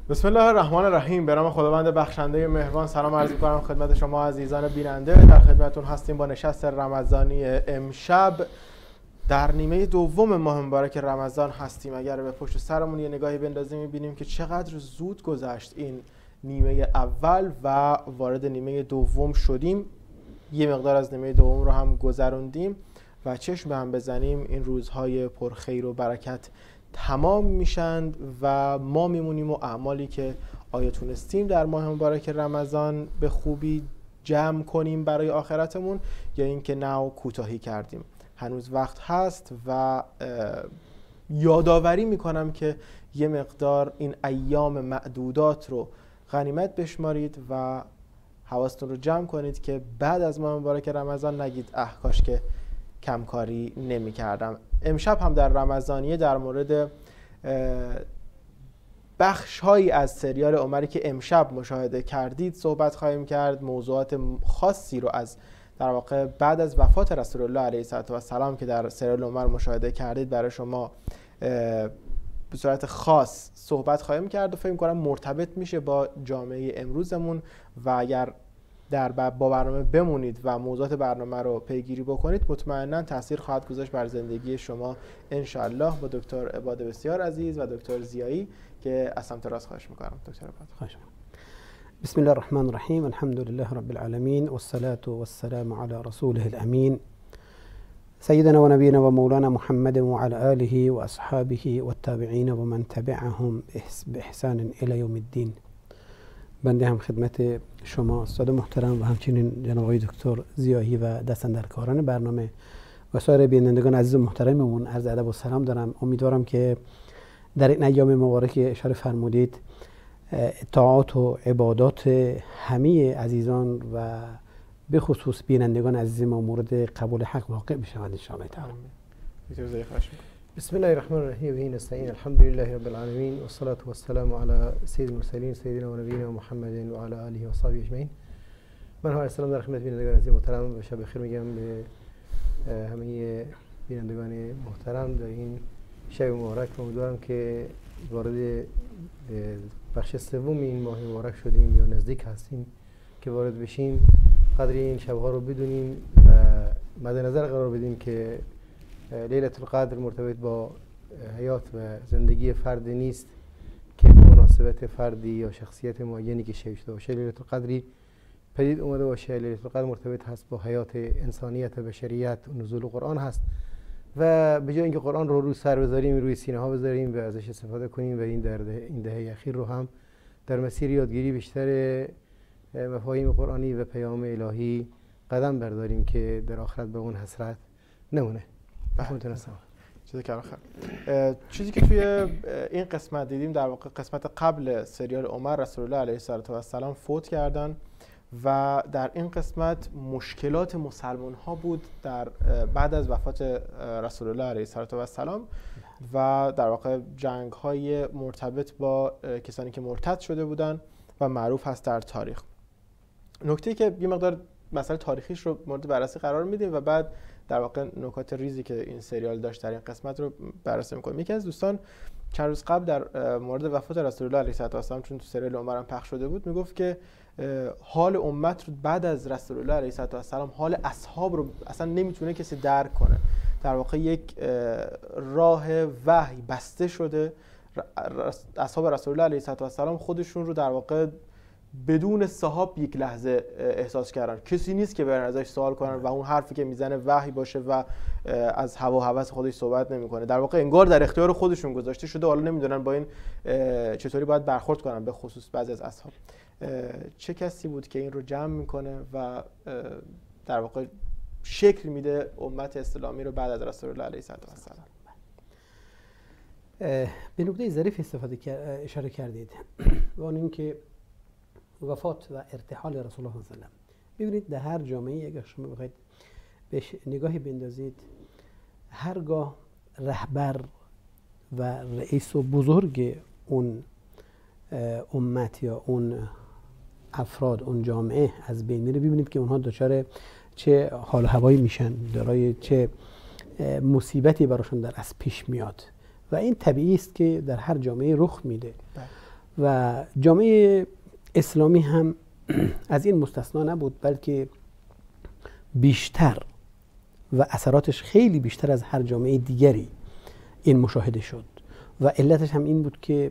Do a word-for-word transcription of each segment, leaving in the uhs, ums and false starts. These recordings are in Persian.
بسم الله الرحمن الرحیم. به نام خداوند بخشنده مهربان سلام عرض می‌کنم خدمت شما عزیزان بیننده. در خدمتتون هستیم با نشست رمضانی امشب. در نیمه دوم ماه مبارک رمضان هستیم. اگر به پشت سرمون یه نگاهی بندازیم می‌بینیم که چقدر زود گذشت این نیمه اول و وارد نیمه دوم شدیم. یه مقدار از نیمه دوم رو هم گذروندیم و چشم به هم بزنیم این روزهای پرخیر و برکت تمام میشند و ما میمونیم و اعمالی که آیا تونستیم در ماه مبارک رمضان به خوبی جمع کنیم برای آخرتمون یا اینکه نه کوتاهی کردیم. هنوز وقت هست و یادآوری میکنم که یه مقدار این ایام معدودات رو غنیمت بشمارید و حواستون رو جمع کنید که بعد از ماه مبارک رمضان نگید اه کاش که کمکاری نمی کردم. امشب هم در رمضانیه در مورد بخش هایی از سریال عمری که امشب مشاهده کردید صحبت خواهیم کرد. موضوعات خاصی رو از در واقع بعد از وفات رسول الله علیه السلام که در سریال عمر مشاهده کردید برای شما به صورت خاص صحبت خواهیم کرد و فکر می‌کنم مرتبط میشه با جامعه امروزمون و اگر در با برنامه بمونید و موضوعات برنامه رو پیگیری بکنید مطمئنا تاثیر خواهد گذاشت بر زندگی شما ان شاء الله. با دکتر عباد بسیار عزیز و دکتر زیایی که از سمت راست خواهش می‌کنم. دکتر عباد خواهش می‌کنم. بسم الله الرحمن الرحیم. الحمد لله رب العالمین والصلاة والسلام علی رسوله الامین سیدنا و نبینا و مولانا محمد و علی آله و اصحابه و التابعین و من تبعهم باحسان الی یوم الدین. بنده هم خدمت شما استاد محترم و همچنین جناب آقای دکتر زیایی و دستاندرکاران برنامه و سایر بینندگان عزیز و محترممون عرض ادب و سلام دارم. امیدوارم که در این ایام مبارک اشاره فرمودید طاعات و عبادات همه عزیزان و به خصوص بینندگان عزیز ما مورد قبول حق واقع بشود ان شاء الله تعالی. دکتر زیایی خواهش می‌کنم. بسم الله الرحمن الرحیم و نستعین. الحمد لله رب العالمین والصلاة والسلام علی سید المرسلین سیدنا و نبینا محمد و علی آله و صحبه اجمعین. من هم السلام در خدمت بینندگان عزیز محترم و شب بخیر میگم به همه بینندگان محترم در این شب مبارک. امیدوارم که وارد بخش سوم این ماه مبارک شدیم یا نزدیک هستیم که وارد بشیم قدر این شبها رو بدونیم و مد نظر قرار بدیم که لیلة القدر مرتبط با حیات و زندگی فرد نیست که مناسبت فردی یا شخصیت معینی که شیء شده باشه لیلة القدری پدید اومده باشه. لیلة القدر مرتبط هست با حیات انسانیت و بشریت و نزول قرآن هست و به جای اینکه قرآن رو روی سر بذاریم روی سینه ها بذاریم و ازش استفاده کنیم و این در این دهه اخیر رو هم در مسیر یادگیری بیشتر مفاهیم قرآنی و پیام الهی قدم برداریم که در آخرت به اون حسرت نمونه. چیزی که آخر چیزی که توی این قسمت دیدیم در واقع قسمت قبل سریال عمر رسول الله علیه السلام فوت کردن و در این قسمت مشکلات مسلمان ها بود در بعد از وفات رسول الله علیه السلام و در واقع جنگ های مرتبط با کسانی که مرتد شده بودن و معروف هست در تاریخ. نکته‌ای که یه مقدار مسئله تاریخیش رو مورد بررسی قرار میدیم و بعد در واقع نکات ریزی که این سریال داشت در این قسمت رو بررسی می‌کنیم. یکی از دوستان چند روز قبل در مورد وفات رسول الله علیه السلام چون تو سریال عمر هم پخش شده بود میگفت که حال امت رو بعد از رسول الله علیه السلام حال اصحاب رو اصلا نمیتونه کسی درک کنه. در واقع یک راه وحی بسته شده. اصحاب رسول الله علیه السلام خودشون رو در واقع بدون صحاب یک لحظه احساس کردن. کسی نیست که برن ازش سوال کنن و اون حرفی که میزنه وحی باشه و از هوا و هوس خودش صحبت نمیکنه. در واقع انگار در اختیار خودشون گذاشته شده. حالا نمیدونن با این چطوری باید برخورد کنن به خصوص بعضی از اصحاب. چه کسی بود که این رو جمع میکنه و در واقع شکل میده امت اسلامی رو بعد از رسول الله علیه السلام؟ به نکته ظریف استفاده اشاره کردید و اون اینکه وفات و ارتحال رسول الله صلی الله علیه و آله. ببینید در هر جامعه اگر شما بخواید بهش نگاهی بندازید هرگاه رهبر و رئیس و بزرگ اون امت یا اون افراد اون جامعه از بین میره ببینید که اونها دچار چه حال و هوایی میشن، دارای چه مصیبتی براشون در از پیش میاد و این طبیعی است که در هر جامعه رخ میده و جامعه اسلامی هم از این مستثنا نبود، بلکه بیشتر و اثراتش خیلی بیشتر از هر جامعه دیگری این مشاهده شد و علتش هم این بود که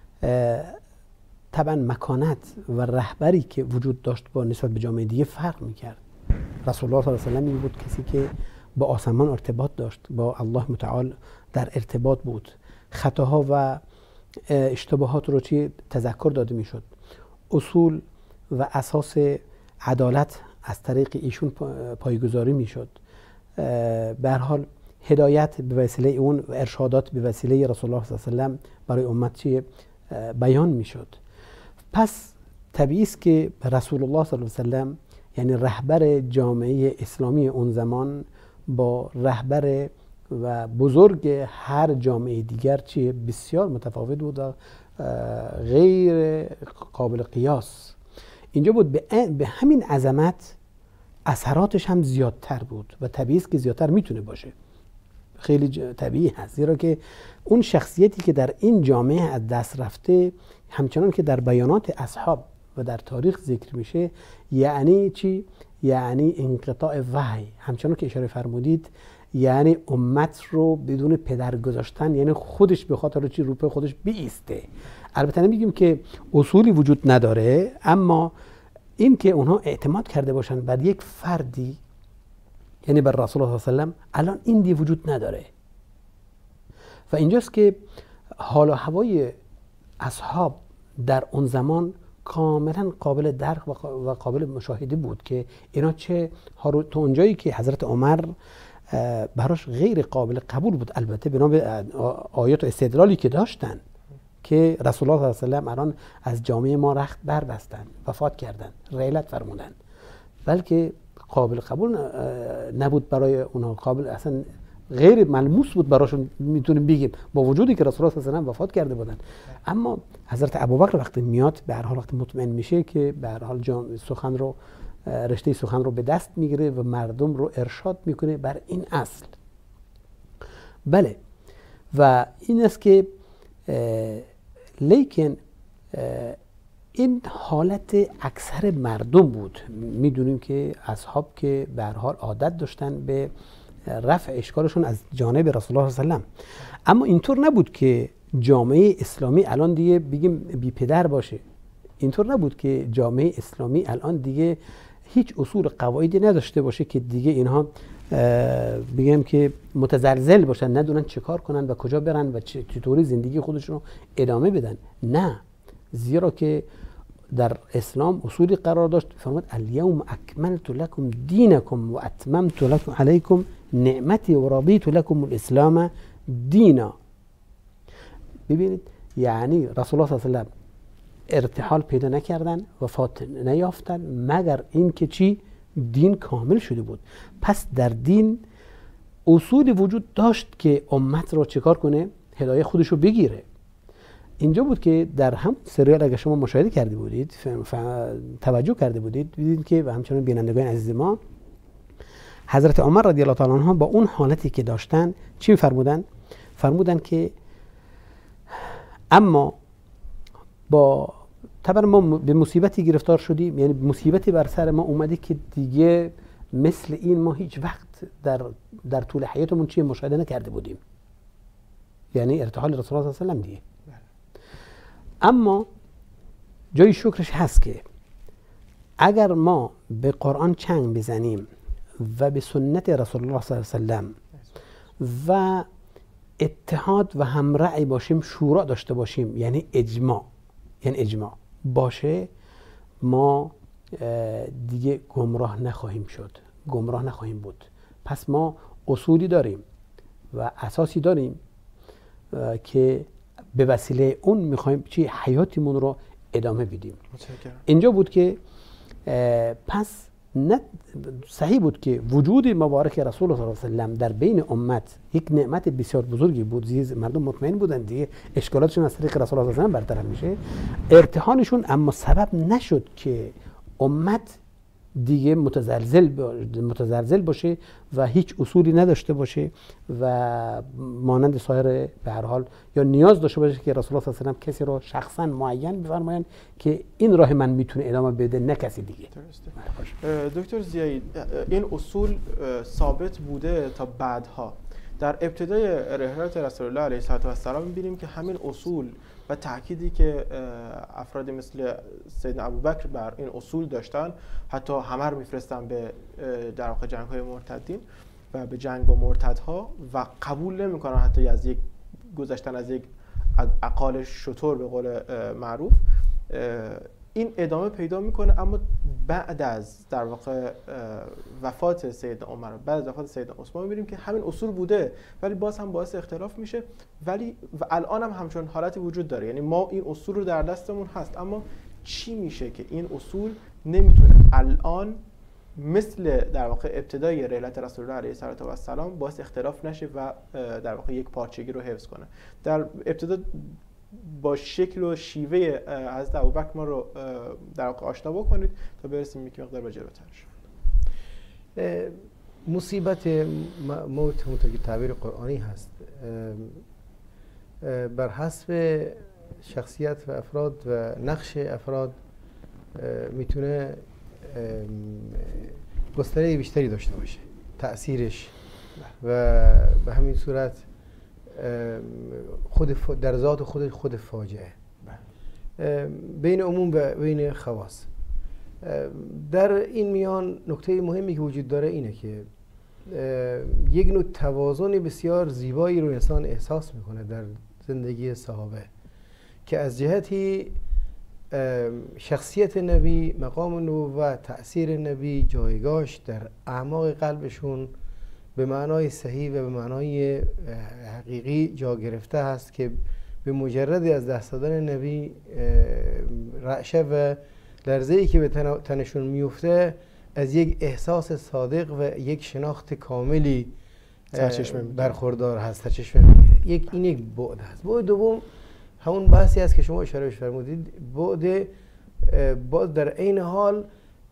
طبعا مکانت و رهبری که وجود داشت با نسبت به جامعه دیگه فرق میکرد. رسول الله صلی الله علیه و سلم این بود کسی که با آسمان ارتباط داشت، با الله متعال در ارتباط بود، خطاها و اشتباهات رو چی تذکر داده میشد، اصول و اساس عدالت از طریق ایشون پایگذاری میشد، به هر حال هدایت به وسیله اون و ارشادات به وسیله رسول الله صلی الله علیه و سلم برای امت چی بیان میشد. پس طبیعی است که رسول الله صلی الله علیه و سلم یعنی رهبر جامعه اسلامی اون زمان با رهبر و بزرگ هر جامعه دیگر چی بسیار متفاوت بود و غیر قابل قیاس. اینجا بود به همین عظمت اثراتش هم زیادتر بود و طبیعی است که زیادتر میتونه باشه، خیلی طبیعی هست، زیرا که اون شخصیتی که در این جامعه از دست رفته همچنان که در بیانات اصحاب و در تاریخ ذکر میشه، یعنی چی؟ یعنی انقطاع وحی، همچنان که اشاره فرمودید، یعنی امت رو بدون پدر گذاشتن، یعنی خودش به خاطر چی رو پای خودش بیسته. البته نمیگیم که اصولی وجود نداره، اما این که اونها اعتماد کرده باشن بر یک فردی، یعنی بر رسول الله صلی الله علیه و سلم، الان این دی وجود نداره. و اینجاست که حال و هوای اصحاب در اون زمان کاملا قابل درک و قابل مشاهده بود که اینا چه تا اونجایی که حضرت عمر براش غیر قابل قبول بود، البته بنا به آیات و استدلالی که داشتن که رسول الله صلی الله علیه و سلم الان از جامعه ما رخت بربستن، وفات کردن، رحلت فرمودن، بلکه قابل قبول نبود برای اونها، قابل اصلا غیر ملموس بود براشون، میتونیم بگیم با وجودی که رسول الله صلی الله علیه و سلم وفات کرده بودن. اما حضرت ابوبکر وقتی میاد به هر حال وقتی مطمئن میشه که به هر حال سخن رو رشته سخن رو به دست میگیره و مردم رو ارشاد میکنه بر این اصل. بله، و این است که لیکن این حالت اکثر مردم بود. میدونیم که اصحاب که به هر حال عادت داشتن به رفع اشکالشون از جانب رسول الله صلی الله علیه و سلم، اما اینطور نبود که جامعه اسلامی الان دیگه بگیم بی پدر باشه. اینطور نبود که جامعه اسلامی الان دیگه هیچ اصول قواعدی نداشته باشه که دیگه اینها بگم که متزلزل باشن، ندونن چه کار کنن و کجا برن و چطوری زندگی خودشون رو ادامه بدن. نه، زیرا که در اسلام اصولی قرار داشت، فرمود الیوم اکملت لکم دینکم و اتممت لکم علیکم نعمتی و رضیت لکم الاسلام دینا. ببینید، یعنی رسول الله صلی الله علیه و سلم ارتحال پیدا نکردن، وفات نیافتن، مگر این که چی؟ دین کامل شده بود. پس در دین اصولی وجود داشت که امت رو چیکار کنه؟ هدایت خودش رو بگیره. اینجا بود که در هم سریال اگر شما مشاهده کرده بودید، توجه کرده بودید، دیدید که و همچنان بینندگان عزیز ما، حضرت عمر رضی الله تعالی عنه با اون حالتی که داشتن چی فرمودن؟ فرمودن که اما با طبعا ما به مصیبتی گرفتار شدیم، یعنی مصیبتی بر سر ما اومده که دیگه مثل این ما هیچ وقت در در طول حیاتمون چی مشاهده نکرده بودیم، یعنی ارتحال رسول الله صلی الله علیه و سلم دیگه. اما جای شکرش هست که اگر ما به قرآن چنگ بزنیم و به سنت رسول الله صلی الله علیه و سلم و اتحاد و همرأی باشیم، شورا داشته باشیم، یعنی اجماع، یعنی اجماع باشه، ما دیگه گمراه نخواهیم شد، گمراه نخواهیم بود. پس ما اصولی داریم و اساسی داریم که به وسیله اون میخوایم چی حیاتمون رو ادامه بدیم. اینجا بود که پس نه صحیح بود که وجود مبارک رسول الله صلی الله علیه و سلم در بین امت یک نعمت بسیار بزرگی بود. زیز مردم مطمئن بودن دیگه اشکالاتشون از طریق رسول الله صلی الله علیه و سلم برطرف میشه. ارتحالشون اما سبب نشد که امت دیگه متزلزل متزلزل باشه و هیچ اصولی نداشته باشه و مانند سایر به هر حال یا نیاز داشته باشه که رسول الله صلی الله علیه و سلم کسی رو شخصا معین بفرمایند که این راه من میتونه ادامه بده، نه کسی دیگه. درسته. دکتر ضیایی، این اصول ثابت بوده تا بعدها. در ابتدای رحلت رسول الله علیه السلام می‌بینیم که همین اصول و تأکیدی که افرادی مثل سیدنا ابوبکر بر این اصول داشتن، حتی همه رو میفرستن به در واقع جنگ‌های مرتدین و به جنگ با مرتدها و قبول نمی‌کنن حتی از یک گذشتن از یک عقال شتر به قول معروف. این ادامه پیدا میکنه، اما بعد از در واقع وفات سیدنا عمر، بعد از وفات سیدنا عثمان میبینیم که همین اصول بوده ولی باز هم باعث اختلاف میشه. ولی و الان هم همچون حالتی وجود داره، یعنی ما این اصول رو در دستمون هست، اما چی میشه که این اصول نمیتونه الان مثل در واقع ابتدای رحلت رسول الله علیه السلام باعث اختلاف نشه و در واقع یک پارچگی رو حفظ کنه. در ابتدا با شکل و شیوه حضرت ابوبکر ما رو در واقع آشنا بکنید تا برسیم یک مقدار به جلوترش. مصیبت موت همونطور که تعبیر قرآنی هست بر حسب شخصیت و افراد و نقش افراد میتونه گستره بیشتری داشته باشه تأثیرش و به همین صورت خود در ذات خود خود فاجعه بین عموم و بین خواص. در این میان نکته مهمی که وجود داره اینه که یک نوع توازن بسیار زیبایی رو انسان احساس میکنه در زندگی صحابه که از جهتی شخصیت نبی، مقام نبوت، تأثیر نبی، جایگاهش در اعماق قلبشون به معنای صحیح و به معنای حقیقی جا گرفته است که به مجرد از دست دادن نبی رعشه و لرزه‌ای که به تنشون میفته از یک احساس صادق و یک شناخت کاملی برخوردار هست، سرچشمه میگیره. یک این یک بعد هست. بعد دوم همون بحثی است که شما اشاره بهش فرمودید، بعد باز در عین حال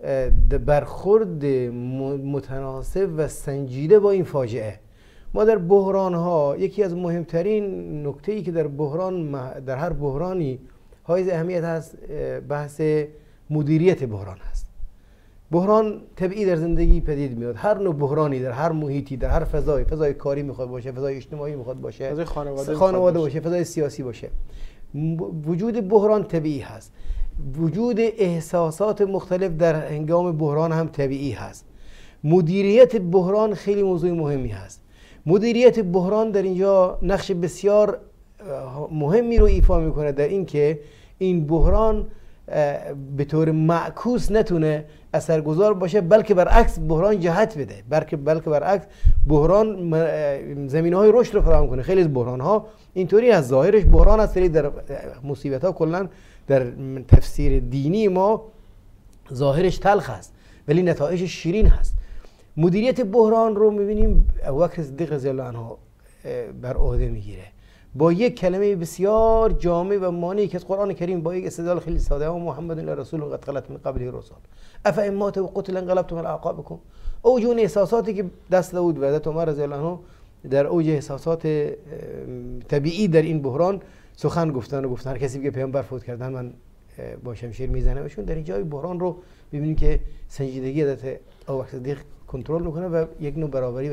برخورد متناسب و سنجیده با این فاجعه. ما در بحران ها یکی از مهمترین نکته‌ای که در بحران در هر بحرانی حائز اهمیت هست بحث مدیریت بحران هست. بحران طبیعی در زندگی پدید میاد، هر نوع بحرانی در هر محیطی، در هر فضای، فضای کاری میخواد باشه، فضای اجتماعی میخواد باشه، فضای خانواده, خانواده باشه، فضای سیاسی باشه، وجود بحران طبیعی هست. وجود احساسات مختلف در هنگام بحران هم طبیعی هست. مدیریت بحران خیلی موضوع مهمی هست. مدیریت بحران در اینجا نقش بسیار مهمی رو ایفا میکنه در این که این بحران به طور معکوس نتونه اثرگذار باشه، بلکه برعکس بحران جهت بده، بلکه بلکه برعکس بحران زمینه‌های رشد رو فراهم کنه. خیلی از بحران‌ها اینطوری از ظاهرش بحران است، ولی در مصیبت‌ها کلاً در تفسیر دینی ما ظاهرش تلخ است ولی نتایجش شیرین هست. مدیریت بحران رو می‌بینیم ابوبکر صدیق رضی الله عنه بر عهده میگیره با یک کلمه بسیار جامع و معنی که از قرآن کریم با یک استدلال خیلی ساده و محمد رسول قد خلت من قبله الرسل افئن مات و قتل انقلبتم على اعقابكم. اوجون احساساتی که دست داود و حضرت عمر رضی الله عنه در اوج احساسات طبیعی در این بحران سخن گفتن و گفتن. هر کسی که پیامبر فوت کردن من با شمشیر میزنمشون. در اینجای بحران رو ببینیم که سنجیدگی حضرت ابوبکر صدیق کنترل میکنه و یک نوع برابری و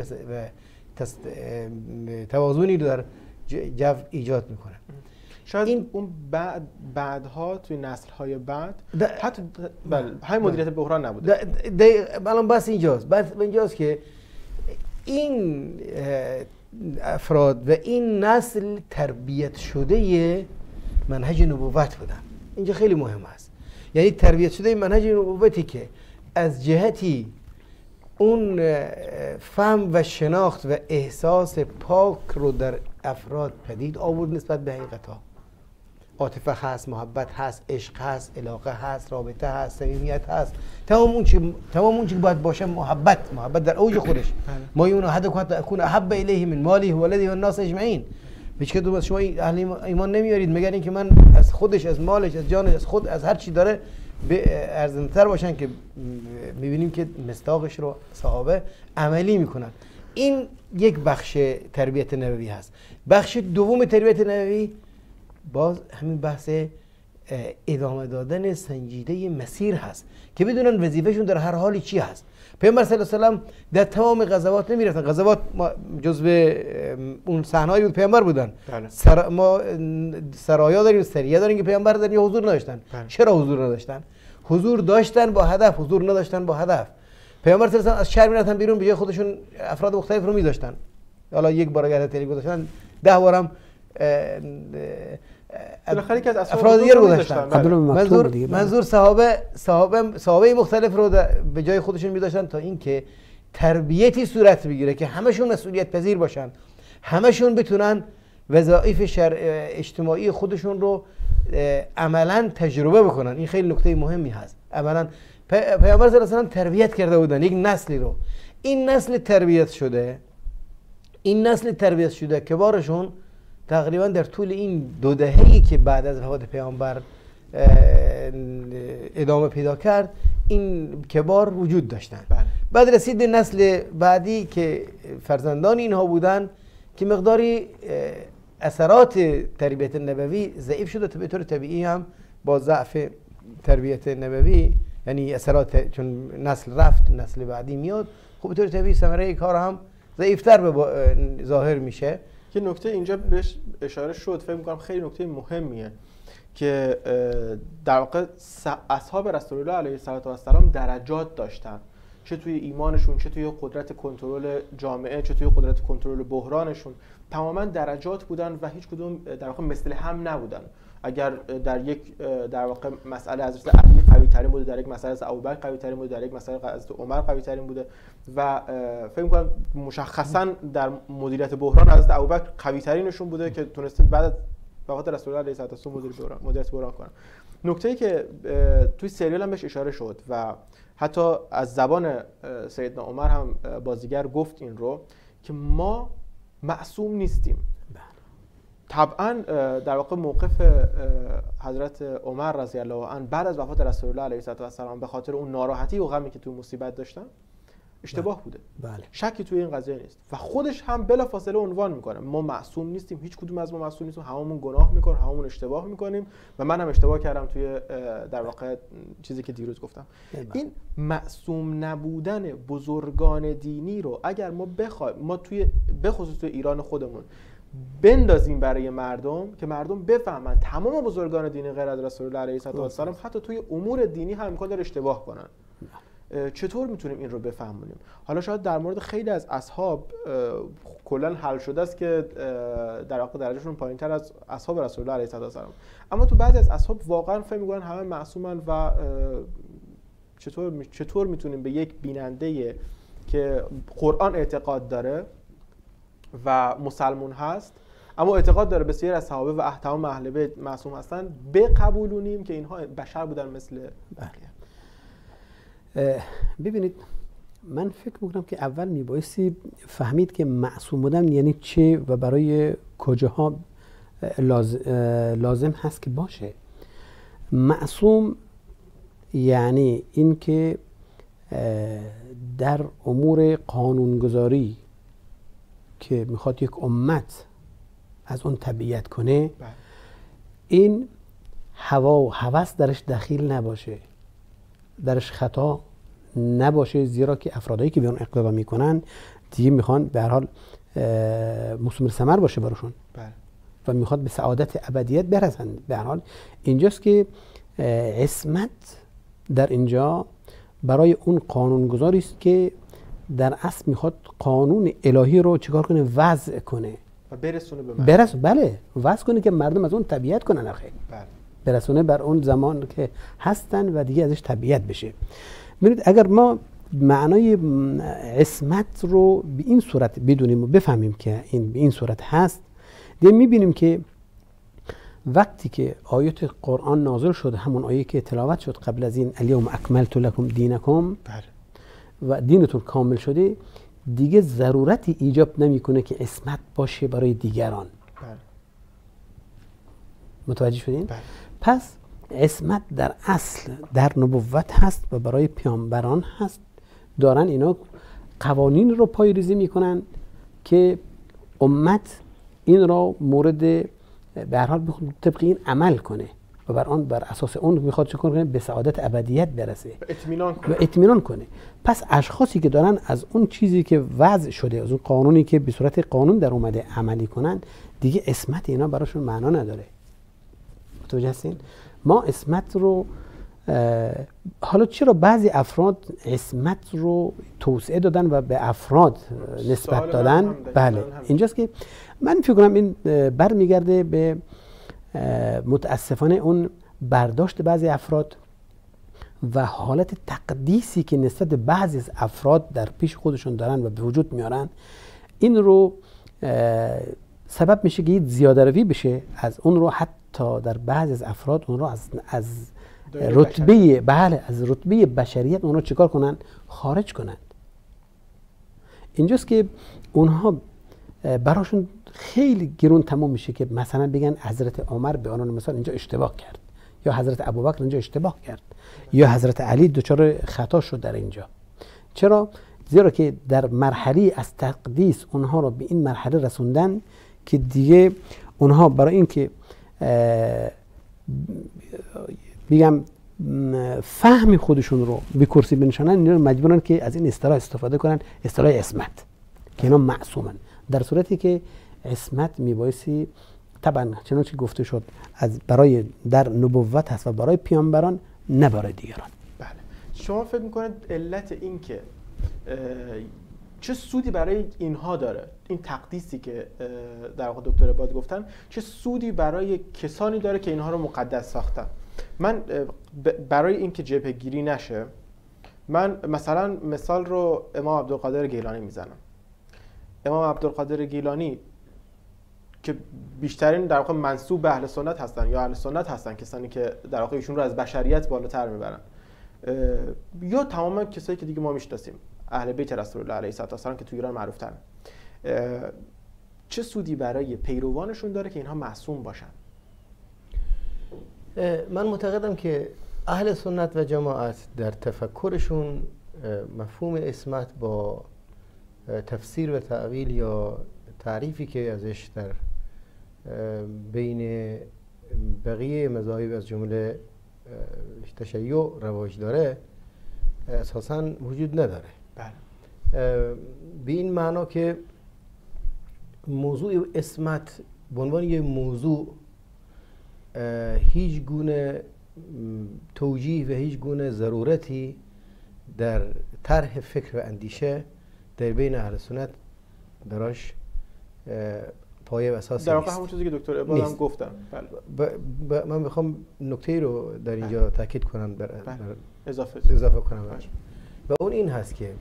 توازنی رو در جو ایجاد میکنه. شاید این اون بعد بعدها توی نسل‌های بعد حتی بله همین مدیریت بحران نبوده. الان بس اینجاست. بس اینجاست که این افراد و این نسل تربیت شده منهج نبوت بودن. اینجا خیلی مهم است. یعنی تربیت شده منهج نبوتی که از جهتی اون فهم و شناخت و احساس پاک رو در افراد پدید آورد نسبت به حقیقت‌ها. عاطفه هست، محبت هست، عشق هست، علاقه هست، رابطه هست، صمیمیت هست، تمام اون چی تمام اون چی باید باشه. محبت محبت در اوج خودش. ما یون احدکم حتی اكون احب الیه من ماله و ولده و الناس اجمعین. هیچ کدوم از شما اهل ایمان نمیارید مگر اینکه من از خودش، از مالش، از جانش، از خود، از هر چی داره ارزنده‌تر باشن که میبینیم که مصداقش رو صحابه عملی میکنن. این یک بخش تربیت نبوی هست. بخش دوم تربیت نبوی باز همین بحث ادامه دادن سنجیده مسیر هست که بدونن وظیفهشون در هر حالی چی هست. پیامبر صلی الله علیه و آله در تمام غزوات نمیرفتن. غزوات جزو اون صحنه‌ای بود پیامبر بودن. سر ما سرایا داریم، سریه داریم که پیامبر در اینجا حضور نداشتن. بله. چرا حضور نداشتن؟ حضور داشتن با هدف، حضور نداشتن با هدف. پیامبر صلی الله علیه و آله از شهر میرفتن بیرون، به جای خودشون افراد مختلف رو می‌داشتن. حالا یک بار اگر تلی گذاشتن ده بارم بالاخره که از افراد دیگر گذاشتن. منظور منظور صحابه صحابه صحابه مختلف رو به جای خودشون می‌داشتن تا اینکه تربیتی صورت بگیره که همشون مسئولیت پذیر باشن، همشون بتونن وظایف اجتماعی خودشون رو عملاً تجربه بکنن. این خیلی نکته مهمی هست. عملاً پیامبر صلی الله علیه و تربیت کرده بودن یک نسلی رو. این نسل تربیت شده، این نسل تربیت شده که بارشون تقریبا در طول این دو دهه‌ای که بعد از وفات پیامبر ادامه پیدا کرد این کبار وجود داشتن. بله. بعد رسید نسل بعدی که فرزندان اینها بودن که مقداری اثرات تربیت نبوی ضعیف شده، به طور طبیعی هم با ضعف تربیت نبوی، یعنی اثرات چون نسل رفت نسل بعدی میاد، خب به طور طبیعی ثمره کار هم ضعیفتر به ظاهر میشه. که نکته اینجا بهش اشاره شد، فکر می‌کنم خیلی نکته مهمیه که در واقع اصحاب رسول الله علیه السلام درجات داشتن، چه توی ایمانشون، چه توی قدرت کنترل جامعه، چه توی قدرت کنترل بحرانشون. تماما درجات بودن و هیچ کدوم در واقع مثل هم نبودن. اگر در یک در واقع مسئله حضرت علی قوی ترین بوده، در یک مسئله حضرت ابوبکر قوی ترین بوده، در یک مسئله حضرت عمر قوی ترین بوده و فکر می‌کنم مشخصا در مدیریت بحران حضرت ابوبکر قوی ترینشون بوده که تونسته بعد از وفات رسول الله علیه السلام مدیر بحران مدیریت بحران کنن. نکته‌ای که توی سریال هم بهش اشاره شد و حتی از زبان سیدنا عمر هم بازیگر گفت این رو که ما معصوم نیستیم. طبعا در واقع موقف حضرت عمر رضی الله عنه بعد از وفات رسول الله علیه السلام به خاطر اون ناراحتی و غمی که توی مصیبت داشتن اشتباه بوده. بله. شکی توی این قضیه نیست و خودش هم بلافاصله عنوان میکنه ما معصوم نیستیم، هیچ کدوم از ما معصوم نیستیم، هممون گناه میکنیم، هممون اشتباه میکنیم و من هم اشتباه کردم توی در واقع چیزی که دیروز گفتم. بله. این معصوم نبودن بزرگان دینی رو اگر ما بخوایم ما توی بخصوص توی ایران خودمون بندازیم برای مردم که مردم بفهمن تمام بزرگان دینی غیر از رسول الله علیه السلام حتی توی امور دینی هم امکان داره اشتباه کنن، چطور میتونیم این رو بفهمونیم؟ حالا شاید در مورد خیلی از اصحاب کلا حل شده است که در واقع درجهشون پایینتر از اصحاب رسول الله علیه السلام، اما تو بعضی از اصحاب واقعا فهم میکنن همه معصومن و چطور چطور میتونیم به یک بیننده که قرآن اعتقاد داره و مسلمون هست اما اعتقاد داره بسیار از صحابه و تمام اهل بیت معصوم هستن بقبولونیم که اینها بشر بودن مثل بقیه؟ ببینید من فکر میکنم که اول میبایستی فهمید که معصوم بودن یعنی چه و برای کجاها لازم هست که باشه. معصوم یعنی این که در امور قانونگذاری که میخواد یک امت از اون تبعیت کنه بله. این هوا و هوس درش دخیل نباشه، درش خطا نباشه، زیرا که افرادایی که به اون اقتدا میکنن دیگه میخوان به هر حال مثمر ثمر باشه براشون بله. و میخواد به سعادت ابدیت برسن. به هر حال اینجاست که عصمت در اینجا برای اون قانونگذاری است که در اصل میخواد قانون الهی رو چیکار کنه؟ وضع کنه و برسونه به مردم. برس بله وضع کنه که مردم از اون تبعیت کنن. آخه بله. برسونه بر اون زمان که هستن و دیگه ازش تبعیت بشه. ببینید اگر ما معنای عصمت رو به این صورت بدونیم و بفهمیم که این به این صورت هست، دیگه میبینیم که وقتی که آیات قرآن نازل شد، همون آیه که تلاوت شد قبل از این الیوم اکملت لکم دینکم و دینتون کامل شده، دیگه ضرورتی ایجاب نمیکنه که عصمت باشه برای دیگران. بله. متوجه شدین؟ بله. پس عصمت در اصل در نبوت هست و برای پیامبران هست، دارن اینا قوانین رو پایه‌ریزی میکنن که امت این را مورد به هر حال طبق این عمل کنه و بر آن بر اساس اون میخواد چه کنه؟ به سعادت ابدیت برسه و اطمینان کنه. و اطمینان کنه. پس اشخاصی که دارن از اون چیزی که وضع شده، از اون قانونی که به صورت قانون در اومده عملی کنن، دیگه عصمت اینا براشون معنا نداره. متوجه هستین؟ ما عصمت رو حالا چرا بعضی افراد عصمت رو توسعه دادن و به افراد نسبت دادن؟ بله، اینجاست که من فکر کنم این برمیگرده به متاسفانه اون برداشت بعضی افراد و حالت تقدیسی که نسبت به بعضی از افراد در پیش خودشون دارن و به وجود میارن. این رو سبب میشه که زیاده روی بشه از اون رو، حتی در بعضی از افراد اون رو از از رتبه بله از رتبه بشریت اون رو چیکار کنن؟ خارج کنن. اینجاست که اونها براشون خیلی گرون تمام میشه که مثلا بگن حضرت عمر به عنوان مثال اینجا اشتباه کرد، یا حضرت ابوبکر اینجا اشتباه کرد، یا حضرت علی دچار خطا شد در اینجا. چرا؟ زیرا که در مرحله از تقدیس اونها رو به این مرحله رسوندن که دیگه اونها برای اینکه بگم فهم خودشون رو به کرسی بنشانن، اینا مجبورن که از این اصطلاح استفاده کنن، اصطلاح عصمت، که اینا معصومن، در صورتی که عصمت میبایستی طبعا چنانچه گفته شد از برای در نبوت هست و برای پیامبران، نه برای دیگران. بله. شما فکر میکنید علت این که چه سودی برای اینها داره، این تقدیسی که در واقع دکتر عباد گفتن، چه سودی برای کسانی داره که اینها رو مقدس ساختن؟ من برای اینکه جبهه گیری نشه، من مثلا مثال رو امام عبدالقادر گیلانی میزنم. امام عبدالقادر گیلانی که بیشترین در واقع منسوب به اهل سنت هستن یا اهل سنت هستن، کسانی که در واقع ایشون رو از بشریت بالاتر میبرن، یا تمام کسایی که دیگه ما میشناسیم، اهل بیت رسول الله علیه السلام که تو ایران معروف ترن، چه سودی برای پیروانشون داره که اینها معصوم باشن؟ من معتقدم که اهل سنت و جماعت در تفکرشون مفهوم عصمت با تفسیر و تأویل یا تعریفی که ازش در بین بقیه مذاهب از جمله تشیع رواج داره اساساً وجود نداره. بله. به این معنا که موضوع عصمت به عنوان یک موضوع هیچ گونه توجیه و هیچ گونه ضرورتی در طرح فکر و اندیشه در بین اهل سنت براش پایه و اساسی نیست. در واقع همون چیزی که دکتر عباد هم گفتن. بله. من میخوام نکته رو در اینجا تاکید کنم، در, در اضافه اضافه کنم بله. و اون این هست که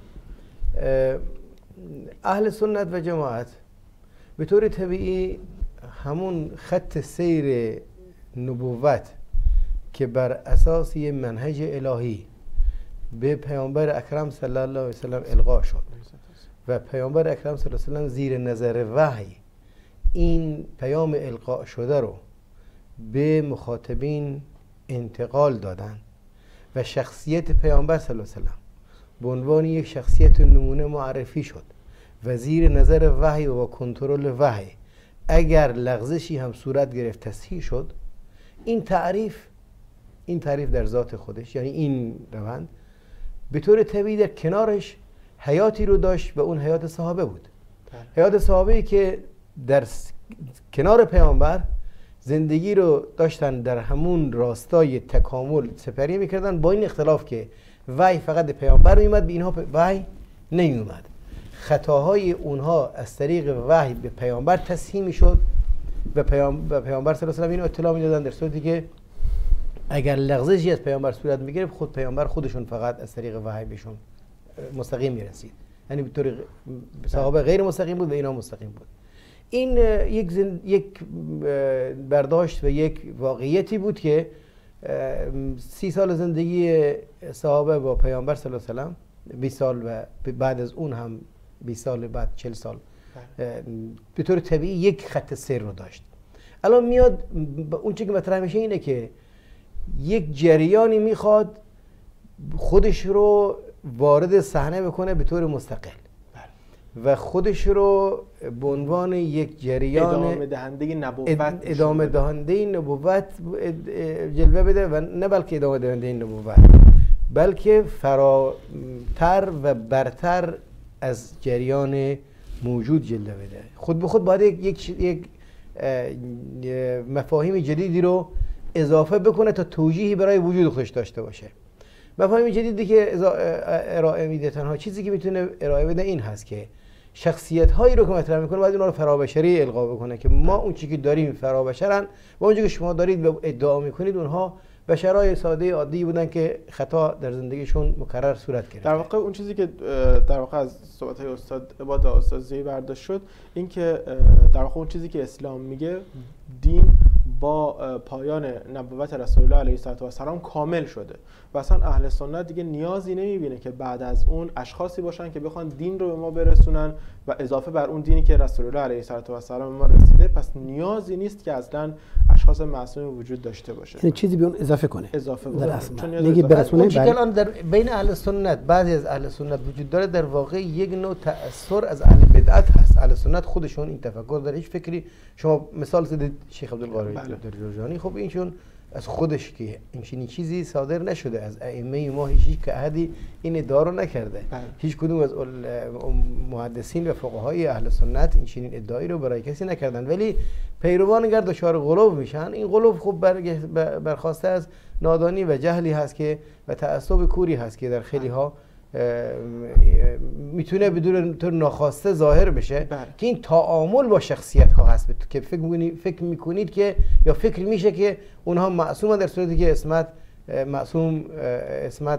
اهل سنت و جماعت به طور طبیعی همون خط سیر نبوت که بر اساس یه منهج الهی به پیامبر اکرم صلی الله علیه و سلم القا شد و پیامبر اکرم صلی الله علیه و سلم زیر نظر وحی این پیام القا شده رو به مخاطبین انتقال دادن و شخصیت پیامبر صلی الله علیه و سلم به عنوان یک شخصیت نمونه معرفی شد و زیر نظر وحی و کنترل وحی اگر لغزشی هم صورت گرفت تصحیح شد. این تعریف این تعریف در ذات خودش، یعنی این روند به طور طبیعی در کنارش حیاتی رو داشت و اون حیات صحابه بود. حیات صحابه‌ای که در کنار پیامبر زندگی رو داشتن در همون راستای تکامل سپری میکردن، با این اختلاف که وحی فقط پیامبر میومد، به اینها وحی نمیومد. خطاهای اونها از طریق وحی به پیامبر تصحیح میشد و پیامبر پیامبر صلی الله علیه و اینو اطلاع میدادن، در صورتی که اگر لغزشی از پیامبر صورت میگرفت خود پیامبر خودشون فقط از طریق وحی بهشون مستقیم میرسید. یعنی به طور صحابه غیر مستقیم بود و اینا مستقیم بود. این یک زن... یک برداشت و یک واقعیتی بود که سی سال زندگی صحابه با پیامبر صلی الله علیه و سلم، بیست سال و بعد از اون هم بیست سال بعد چهل سال به طور طبیعی یک خط سیر رو داشت. الان میاد اون چیزی که مطرح میشه اینه که یک جریانی میخواد خودش رو وارد صحنه بکنه به طور مستقل و خودش رو به عنوان یک جریان ادامه دهنده نبوت ادامه دهنده نبوت جلوه بده و نه بلکه ادامه دهنده نبوت بلکه فراتر و برتر از جریان موجود جلوه بده. خود به خود باید یک یک مفاهیم جدیدی رو اضافه بکنه تا توجیهی برای وجود خودش داشته باشه. مفاهیم جدیدی که ارائه میده تنها چیزی که میتونه ارائه بده این هست که شخصیت هایی رو که مطرح میکنه باید اونها رو فرابشری القا بکنه که ما اون چیزی که داریم فرابشرن و اونجا که شما دارید و ادعا میکنید اونها بشرای ساده عادی بودن که خطا در زندگیشون مکرر صورت گرفت. در واقع اون چیزی که در واقع از صحبت های استاد عباد و استاد زی برداشت شد این که در واقع اون چیزی که اسلام میگه دین با پایان نبوت رسول الله علیه السلام کامل شده و اصلا اهل سنت دیگه نیازی نمیبینه که بعد از اون اشخاصی باشن که بخوان دین رو به ما برسونن و اضافه بر اون دینی که رسول الله علیه السلام به ما رسیده. پس نیازی نیست که اصلا اشخاص معصومی وجود داشته باشه، یعنی چیزی به اون اضافه کنه، اضافه در اصل چون میگه برسونه. چون الان در بین اهل سنت بعضی از اهل سنت وجود داره در واقع یک نوع تأثیر از اهل بدعت هست. اهل سنت خودشون این تفکر داره، هیچ فکری شما مثال زدید شیخ عبدالقادر جرجانی، خب اینشون از خودش که این چیزی صادر نشده از ائمه ما، هیچ که احدی این ادعا رو نکرده. بله. هیچ کدوم از محدثین و فقهای اهل سنت این چنین ادعایی رو برای کسی نکردن، ولی پیروان اگر دچار غلو میشن، این غلو خب برخواسته از نادانی و جهلی هست که و تعصب کوری هست که در خیلی ها میتونه بدون طور ناخواسته ظاهر بشه. بله. که این تعامل با شخصیت ها هست که فکر میکنید فکر میکنید که یا فکر میشه که اونها معصومن، در صورتی که اسمت معصوم اسمت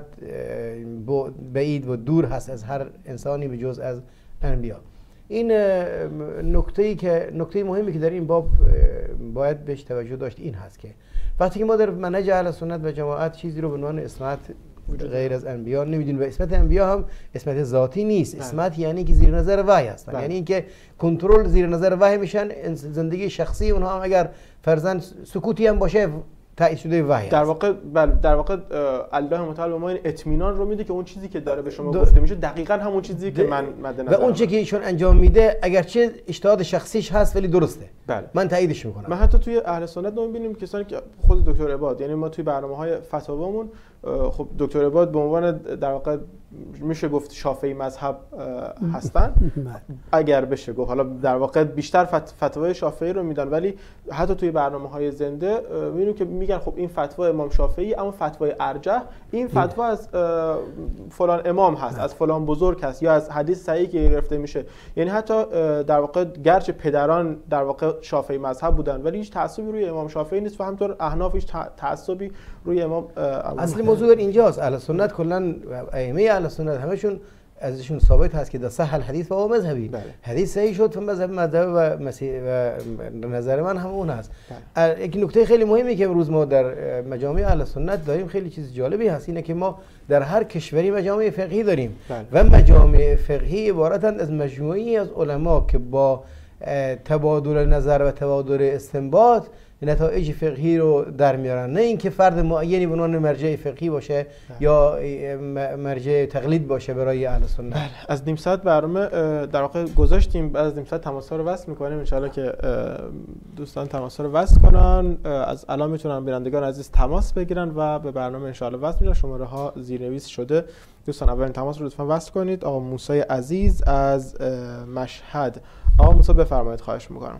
بعید و دور هست از هر انسانی به جز از انبیا. این نکته‌ای که نکته مهمی که در این باب باید بهش توجه داشت این هست که وقتی که ما در منهج اهل سنت و جماعت چیزی رو به عنوان اسمت غیر از انبیا نمیدونیم و اسمت انبیا هم اسمت ذاتی نیست. اسمت یعنی که زیر نظر وحی هستن، یعنی اینکه کنترل زیر نظر وحی میشن، زندگی شخصی اونها هم اگر فرضاً سکوتی هم باشه تایید شده وحی در واقع در واقع الله متعال به ما این اطمینان رو میده که اون چیزی که داره به شما گفته میشه دقیقاً همون چیزی که من مد نظرم و اون چیزی که ایشون انجام میده اگرچه اجتهاد شخصیش هست ولی درسته. بله. من تاییدش میکنم. من حتی توی اهل سنت میبینیم کسانی که خود دکتر عباد، یعنی ما توی برنامه‌های فتاوامون خب دکتر عباد به عنوان در واقع میشه گفت شافعی مذهب هستن اگر بشه گفت، حالا در واقع بیشتر فتوای شافعی رو میدن، ولی حتی توی برنامه‌های زنده میبینیم که میگن خب این فتوا امام شافعی، اما فتوای ارجح این فتوا از فلان امام هست، از فلان بزرگ هست یا از حدیث صحیح که گرفته میشه. یعنی حتی در واقع گرچه پدران در واقع شافعی مذهب بودن ولی هیچ تعصبی روی امام شافعی نیست و همینطور احناف هیچ تعصبی روی امام. اصلی موضوع اینجاست. اهل سنت کلا ائمه اهل سنت همشون ازشون ثابت هست که در صح الحدیث و مذهبی. بله. حدیث صحیح شد و مذهب مذهب و مسیح و نظر من هم اون هست. بله. یک نکته خیلی مهمی که امروز ما در مجامع اهل سنت داریم خیلی چیز جالبی هست، اینه که ما در هر کشوری مجامع فقهی داریم. بله. و مجامع فقهی عبارتند از مجموعی از علما که با تبادل نظر و تبادل استنباط نتایج فقهی رو در میارن، نه اینکه فرد معینی به عنوان مرجع فقهی باشه. بله. یا مرجع تقلید باشه برای اهل سنت. بله. از نیم ساعت برنامه در واقع گذاشتیم، بعد از نیم ساعت تماس‌ها رو وصل می‌کنیم ان شاءالله که دوستان تماس‌ها رو وصل کنن. از الان میتونن بینندگان عزیز تماس بگیرن و به برنامه ان شاءالله وصل میشن. شماره ها زیرنویس شده. دوستان اولین تماس رو لطفاً وصل کنید. آقا موسی عزیز از مشهد. آقا موسی بفرمایید، خواهش می‌کنم.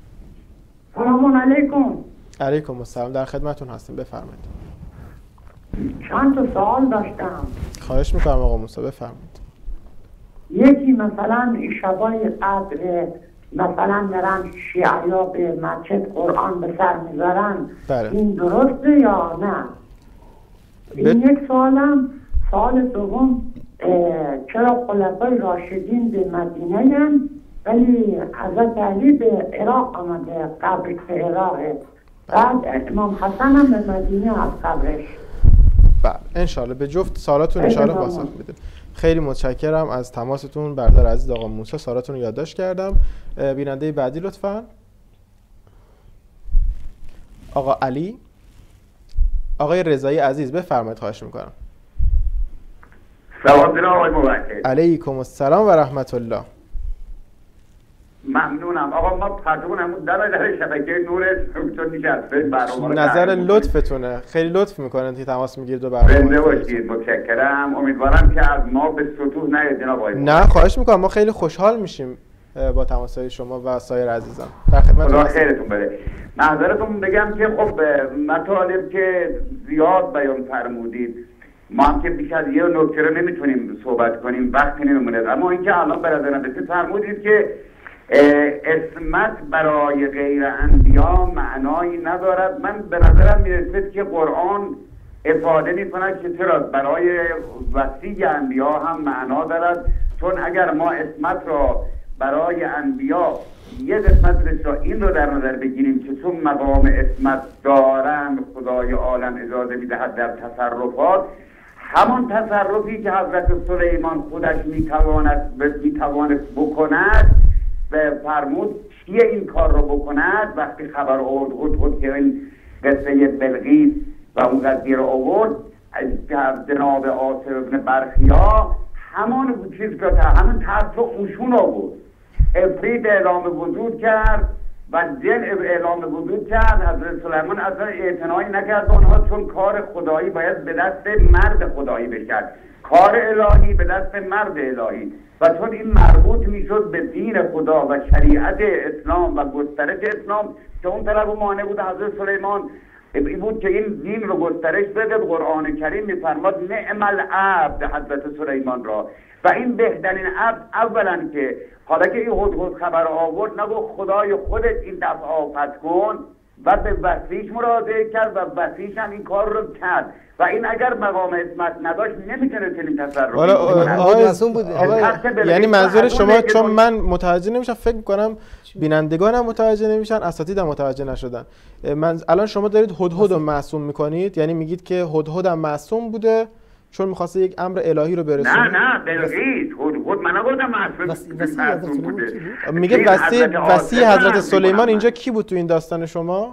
سلام علیکم. علیکم السلام، در خدمتون هستیم، بفرمایید. چند تا سوال داشتم. خواهش میکنم آقا موسی، بفرمایید. یکی مثلا شبای قدر مثلا میرن شیعیا به مسجد قرآن به سر میذارن. بله. این درسته یا نه؟ این ب... یک سوالم. سوال دوم، چرا خلفای راشدین به مدینه هستند ولی حضرت علی به عراق آمده، قبر به عراقه، بعد امام حسن هم به مدینه از قبرش. بله انشالله به جفت سوالاتون انشالله پاسخ میدیم. خیلی متشکرم از تماستون برادر عزیز آقا موسی، سوالاتون رو یادداشت کردم. بیننده بعدی لطفاً. آقا علی. آقای رضایی عزیز بفرمایید، خواهش میکنم. سلام جناب آقای موکل. علیکم السلام و رحمت الله. ممنونم آقا. ما پدرونمون در در شبکه نور چون نشسته برنامه نظر لطفتونه، خیلی لطف میکنید که تماس میگیرید و برنامه زنده باشید. متشکرم. امیدوارم که از ما به سطوح نیاد جناب آقای. نه خواهش میکنم، ما خیلی خوشحال میشیم با تماسهای شما و سایر عزیزان. در خدمتتون خدا خیرتون بده. معذرتون بگم که خب مطالب که زیاد بیان فرمودید، ما هم که بیش از یه نکته رو نمیتونیم صحبت کنیم، وقتی نمیمونه. اما اینکه الان به نظر من فرمودید که عصمت برای غیر انبیا معنایی ندارد، من به نظرم میرسید که قرآن افاده میکند که چرا برای وسیع انبیا هم معنا دارد، چون اگر ما عصمت را برای انبیا یه قسمت را این رو در نظر بگیریم که چون مقام عصمت دارند خدای عالم اجازه میدهد در تصرفات، همان تصرفی که حضرت سلیمان خودش میتواند میتواند بکند و فرمود چیه این کار رو بکند وقتی خبر آورد هدهد که این قصه بلقیس و اون قضیه رو آورد از جناب آصف ابن برخیا، همان چیز که همون طرف اوشون آورد. افرید اعلام وجود کرد و جن اعلام وجود کرد. حضرت سلیمان اصلا اعتنایی نکرد اونها، چون کار خدایی باید به دست مرد خدایی بشد، کار الهی به دست مرد الهی، و چون این مربوط میشد به دین خدا و شریعت اسلام و گسترش اسلام که اون طرف و مانع بود حضرت سلیمان این بود که این دین رو گسترش بده. قرآن کریم میفرماد نعم العبد حضرت سلیمان را، و این بهترین عبد اولا که حالا که این هدهد خبر آورد نگو خدای خودت این دفعه آفت کن و به وسیعش مراجعه کرد و وسیعش هم این کار رو کرد، و این اگر مقام عصمت نداشت نمیتونه چنین تصرفی کنه. یعنی منظور شما، چون من متوجه نمیشم، فکر میکنم بینندگانم متوجه نمیشن، اساتیدم متوجه نشدن. من الان شما دارید هدهد رو معصوم میکنید، یعنی میگید که هدهد هم معصوم بوده چون میخواسته یک امر الهی رو برسونه. نه نه بلقیس هدهد من نگفتم معصوم بوده. میگه وسیع وسیع حضرت سلیمان اینجا کی بود تو این داستان شما؟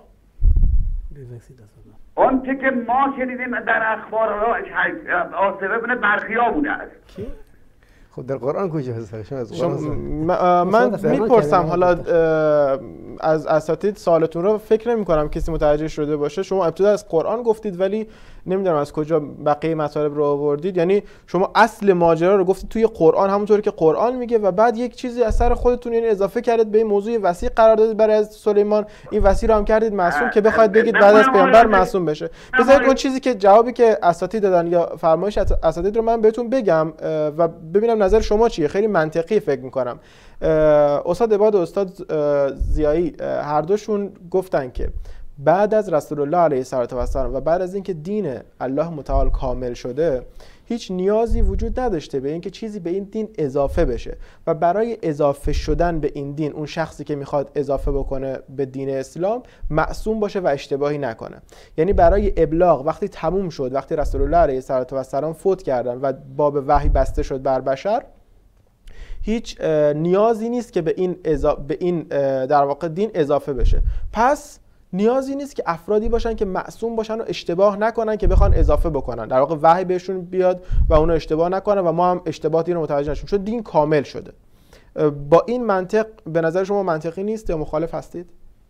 اون که ما شنیدیم در اخبار آصف ابن برخیا بوده است. کی؟ خب در قرآن کجا هست؟ من میپرسم حالا از اساتید سوالتون رو فکر نمی کنم کسی متوجه شده باشه. شما ابتدا از قرآن گفتید ولی نمیدونم از کجا بقیه مطالب رو آوردید. یعنی شما اصل ماجرا رو گفتید توی قرآن همونطوری که قرآن میگه و بعد یک چیزی از سر خودتون یعنی اضافه کردید به این موضوع وسیع قرار دادید برای از سلیمان، این وسیع رو هم کردید معصوم که بخواید بگید بعد از پیامبر معصوم بشه. بذارید اون چیزی که جوابی که اساتید دادن یا فرمایش اساتید رو من بهتون بگم و ببینم نظر شما چیه. خیلی منطقی فکر میکنم. استاد عباد و استاد ضیایی هر دوشون گفتن که بعد از رسول الله علیه السلام و بعد از اینکه دین الله متعال کامل شده هیچ نیازی وجود نداشته به اینکه چیزی به این دین اضافه بشه، و برای اضافه شدن به این دین اون شخصی که میخواد اضافه بکنه به دین اسلام معصوم باشه و اشتباهی نکنه. یعنی برای ابلاغ وقتی تموم شد، وقتی رسول الله علیه السلام فوت کردن و باب وحی بسته شد بر بشر، هیچ نیازی نیست که به این اضا... به این در واقع دین اضافه بشه. پس نیازی نیست که افرادی باشن که معصوم باشن و اشتباه نکنن که بخوان اضافه بکنن، در واقع وحی بهشون بیاد و اونو اشتباه نکنن و ما هم اشتباهاتی رو متوجه نشیم، چون دین کامل شده. با این منطق به نظر شما منطقی نیست یا مخالف هستید؟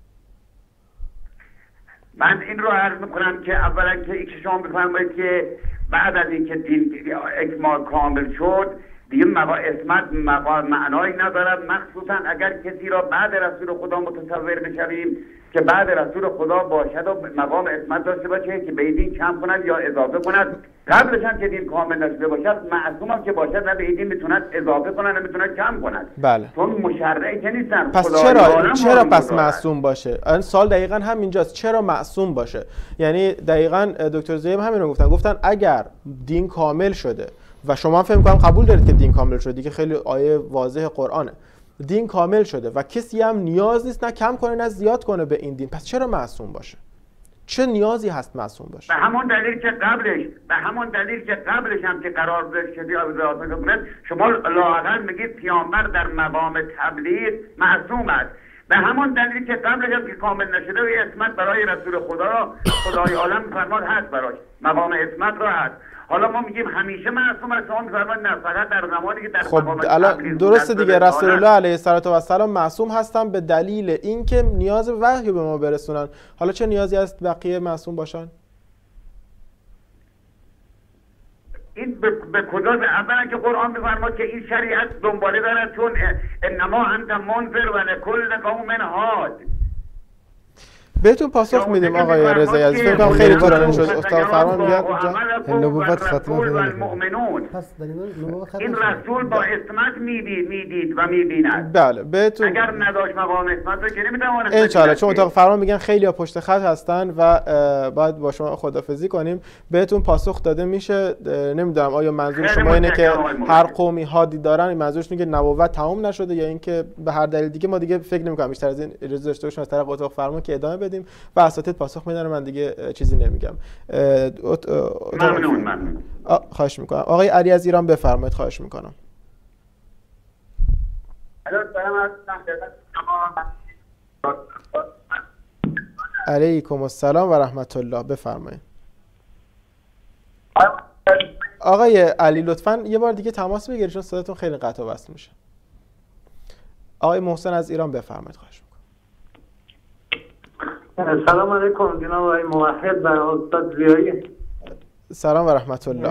من این رو عرض میکنم که اولا که این که شما بفرمایید که بعد از اینکه دین اکمال کامل شد دیگه مقام عصمت مقام معنایی ندارد، مخصوصا اگر کسی را بعد رسول خدا متصور بشویم که بعد رسول خدا باشد و مقام عصمت داشته باشه که به دین کم کند یا اضافه کند. قبلش هم که دین کامل نشده باشد معصوم هم که باشد نه به دین میتوند اضافه کند نه میتوند کم کند. بله. چون مشرعی که نیستن. پس چرا چرا پس معصوم باشه؟ این سوال دقیقاً همینجاست، چرا معصوم باشه؟ یعنی دقیقاً دکتر زیم همین رو گفتن، گفتن اگر دین کامل شده و شما فهم کنم قبول دارید که دین کامل شده، دیگه خیلی آیه واضح قرآنه، دین کامل شده و کسی هم نیاز نیست نه کم کنه نه زیاد کنه به این دین، پس چرا معصوم باشه؟ چه نیازی هست معصوم باشه؟ به همون دلیل که قبلش به همون دلیل که قبلش هم که قرار داشت شدی شما لااقل میگید پیامبر در مقام تبلیغ معصوم است، به همان دلیلی که قبلش هم که کامل نشده و اسمت برای رسول خدا را خدای عالم فرماد هست، براش مقام اسمت را هست. حالا ما میگیم همیشه معصوم است، شما میفرمایید نه، فقط در زمانی که در خب الان درسته دیگه، رسول الله علیه السلام معصوم هستن به دلیل اینکه نیاز وحی به ما برسونن. حالا چه نیازی است بقیه معصوم باشن؟ این به, به کجا؟ اولا که قرآن می‌فرماید که این شریعت دنباله دارد، چون انما انت منذر و لکل قوم هاد. بهتون پاسخ میدیم آقای رضایی عزیز. فکر کنم خیلی طولانی شد. استاد فرمان میگن اونجا نبوت ختم این رسول با اسمت میدید میدید و میبیند. بله بهتون اگر نداشت مقام اسمت رو که نمیتوانست ان شاء الله، چون اتاق فرمان میگن خیلی ها پشت خط هستن و باید با شما خدافظی کنیم. بهتون پاسخ داده میشه. نمیدونم آیا منظور شما اینه که هر قومی هادی دارن، منظورشون که نبوت تمام نشده، یا اینکه به هر دلیل دیگه؟ ما دیگه فکر نمی‌کنم بیشتر از این اجازه داشته باشیم از طرف اتاق فرمان که ادامه بدیم و اساتید پاسخ میدن. من دیگه چیزی نمیگم. ممنون ممنون. خواهش میکنم. آقای علی از ایران بفرمایید. خواهش میکنم. علیکم السلام و رحمت الله. بفرمایید. آقای علی لطفاً یه بار دیگه تماس بگیرید چون صداتون خیلی قطع و وصل میشه. آقای محسن از ایران بفرمایید. خواهش میکنم. سلام علیکم جناب آقای موحد و استاد ضیایی. سلام و رحمت الله.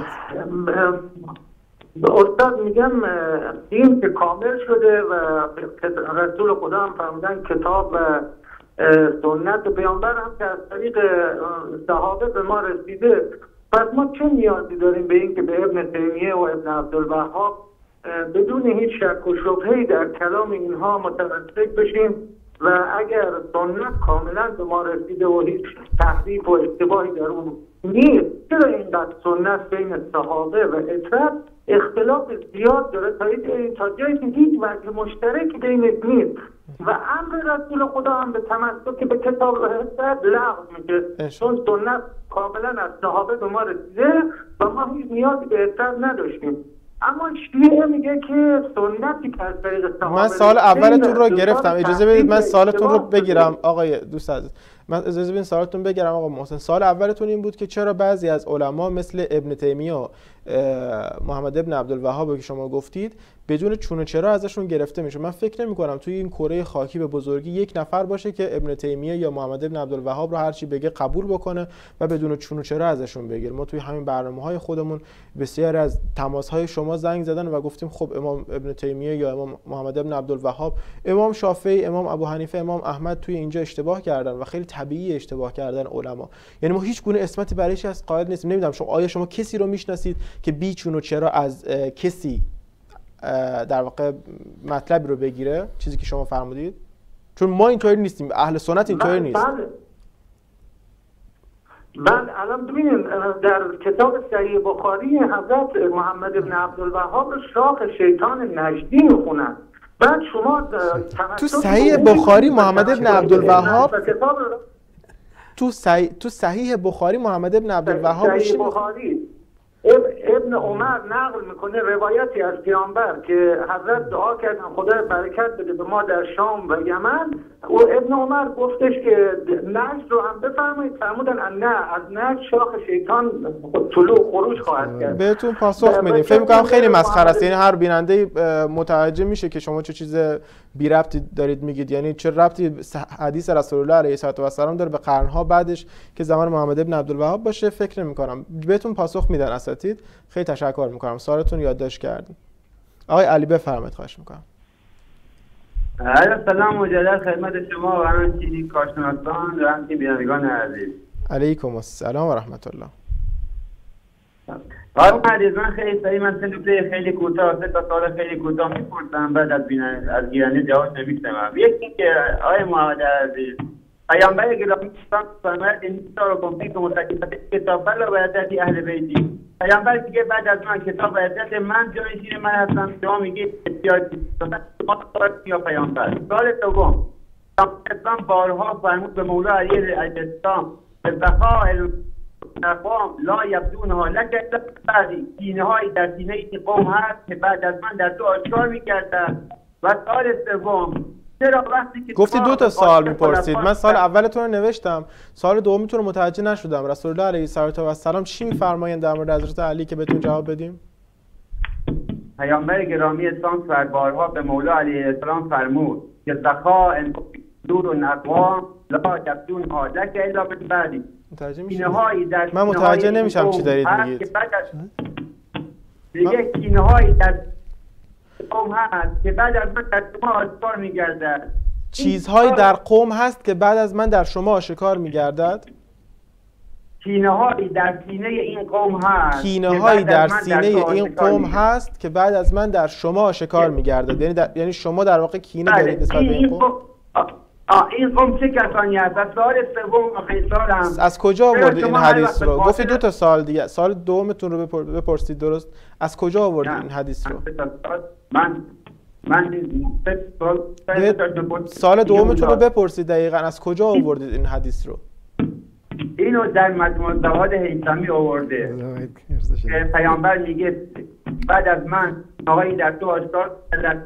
استاد میگم دین که کامل شده و رسول خدا هم فرمودن کتاب و سنت و پیامبر هم که از طریق صحابه به ما رسیده، پس ما چه نیازی داریم به این که به ابن تیمیه و ابن عبدالوهاب بدون هیچ شک و شبهه‌ای در کلام اینها متمسک بشیم و اگر سنت کاملا به ما رسیده و هیچ تحریف و اشتباهی در اون نیست، چرا اینقدر سنت بین صحابه و اترت اختلاف زیاد داره تا جایی که هیچ وجه مشترک بینش نیست و امر رسول خدا هم به تمسک به کتاب و حسد لغو میشه، چون سنت کاملا از صحابه به ما رسیده و ما هیچ نیازی به اترت نداشتیم. اما شیعه میگه که سنتی که از طریق صحابه، من سوال اولتون رو گرفتم، اجازه بدید من سوالتون رو بگیرم آقای دوست عزیز. من اجازه بدید سوالتون بگیرم آقا محسن. سوال اولتون این بود که چرا بعضی از علما مثل ابن تیمیه و محمد ابن عبدالوهاب که شما گفتید بدون چون و چرا ازشون گرفته میشه؟ من فکر نمی کنم توی این کره خاکی به بزرگی یک نفر باشه که ابن تیمیه یا محمد ابن عبدالوهاب رو هر چی بگه قبول بکنه و بدون چون و چرا ازشون بگیره. ما توی همین برنامه‌های خودمون بسیار از تماس‌های شما زنگ زدن و گفتیم خب امام ابن تیمیه یا امام محمد ابن عبدالوهاب، امام شافعی، امام ابو حنیفه، امام احمد توی اینجا اشتباه کردن و خیلی طبیعی اشتباه کردن علما. یعنی ما هیچ گونه اسمتی برایش از قائل نیستیم. نمیدونم شما آیا شما کسی رو میشناسید که بی چون و چرا از کسی در واقع مطلب رو بگیره چیزی که شما فرمودید؟ چون ما اینطوری نیستیم، اهل سنت اینطوری نیست. بله بله الان ببینید در کتاب صحیح بخاری حضرت محمد ابن عبدالوهاب رو شاخ شیطان نجدی میخونن. بعد شما تو صحیح بخاری محمد ابن عبدالوهاب تو صحیح تو صحیح بخاری محمد ابن عبدالوهاب صحیح بخاری ابن عمر نقل میکنه روایتی از پیامبر که حضرت دعا کردن خدا برکت بده به ما در شام و یمن و ابن عمر گفتش که نجد رو هم بفرمایید، فرمودن نه، از نجد شاخ شیطان طلوع خروج خواهد کرد. بهتون پاسخ میدیم. فکر میکنم خیلی مسخره است، یعنی هر بیننده متوجه میشه که شما چه چیز بی ربطی دارید میگید. یعنی چه ربطی حدیث رسول الله علیه السلام داره به قرنها بعدش که زمان محمد ابن عبدالوهاب باشه؟ فکر نمیکنم. بهتون پاسخ میدن اساتید. خیلی تشکر میکنم، سوالتون یادداشت کردیم. آقای علی بفرمایید. خواهش میکنم. سلام مجدد خدمت شما و همچنین کارشناسان و همچنین بینندگان عزیز. علیکم السلام و رحمت الله. آقای عزیز، من خیلی سریع من سه نکته خیلی کوتاه سه تا سوال خیلی کوتاه میپرسم، بعد از بیننده از گیرنده جواب نمیشنوم. یکی که آقای محمد عزیز پیامبر گرامی فرمود این رو گفتی که متکلم کتاب بلا و عزت اهل بیتی. پیامبر دیگه بعد از من کتاب و عزت من جانشین من هستم، شما میگید احتیاج یا پیامبر. سوال دوم، اسلام بارها فرمود به مولا علی علیه السلام بقاء اقوام لا یبدونها لک بعضی دینهایی در سینه این قوم هست که بعد از من در تو آشکار میکردن. و سوال سوم، چرا وقتی که گفتی دو تا سوال میپرسید، من سال اولتون رو نوشتم، سال دومتون رو متوجه نشدم. رسول الله علیه السلام چی میفرمایند در مورد حضرت علی که بهتون جواب بدیم؟ پیامبر گرامی اسلام سربارها به مولا علیه السلام فرمود که زخا دور و نقوا لا یبدون حاجک الا من بعدی. متوجه میشید؟ من متوجه نمیشم چی دارید میگید. دیگه کینه‌هایی در قوم هست که بعد از من در شما آشکار می‌گردد. چیزهایی در قوم هست که بعد از من در شما آشکار می‌گردد. کینه‌هایی در سینه این قوم هست. کینه‌هایی در سینه این قوم هست که بعد از من در شما آشکار می‌گردد. یعنی در... یعنی شما در واقع کینه دارید نسبت به این قوم. آه این قوم چه کسانی هست؟ از سال سوم آخرین سال هم از کجا آوردید این حدیث رو؟ گفتید دو تا سال دیگه، سال دومتون رو بپرسید درست؟ از کجا آوردید این حدیث رو؟ من من سال دومتون رو بپرسید دقیقاً از کجا آوردید این حدیث رو؟ اینو در مجموع زواد هیثمی آورده که پیامبر میگه بعد از من آقایی در تو آشکار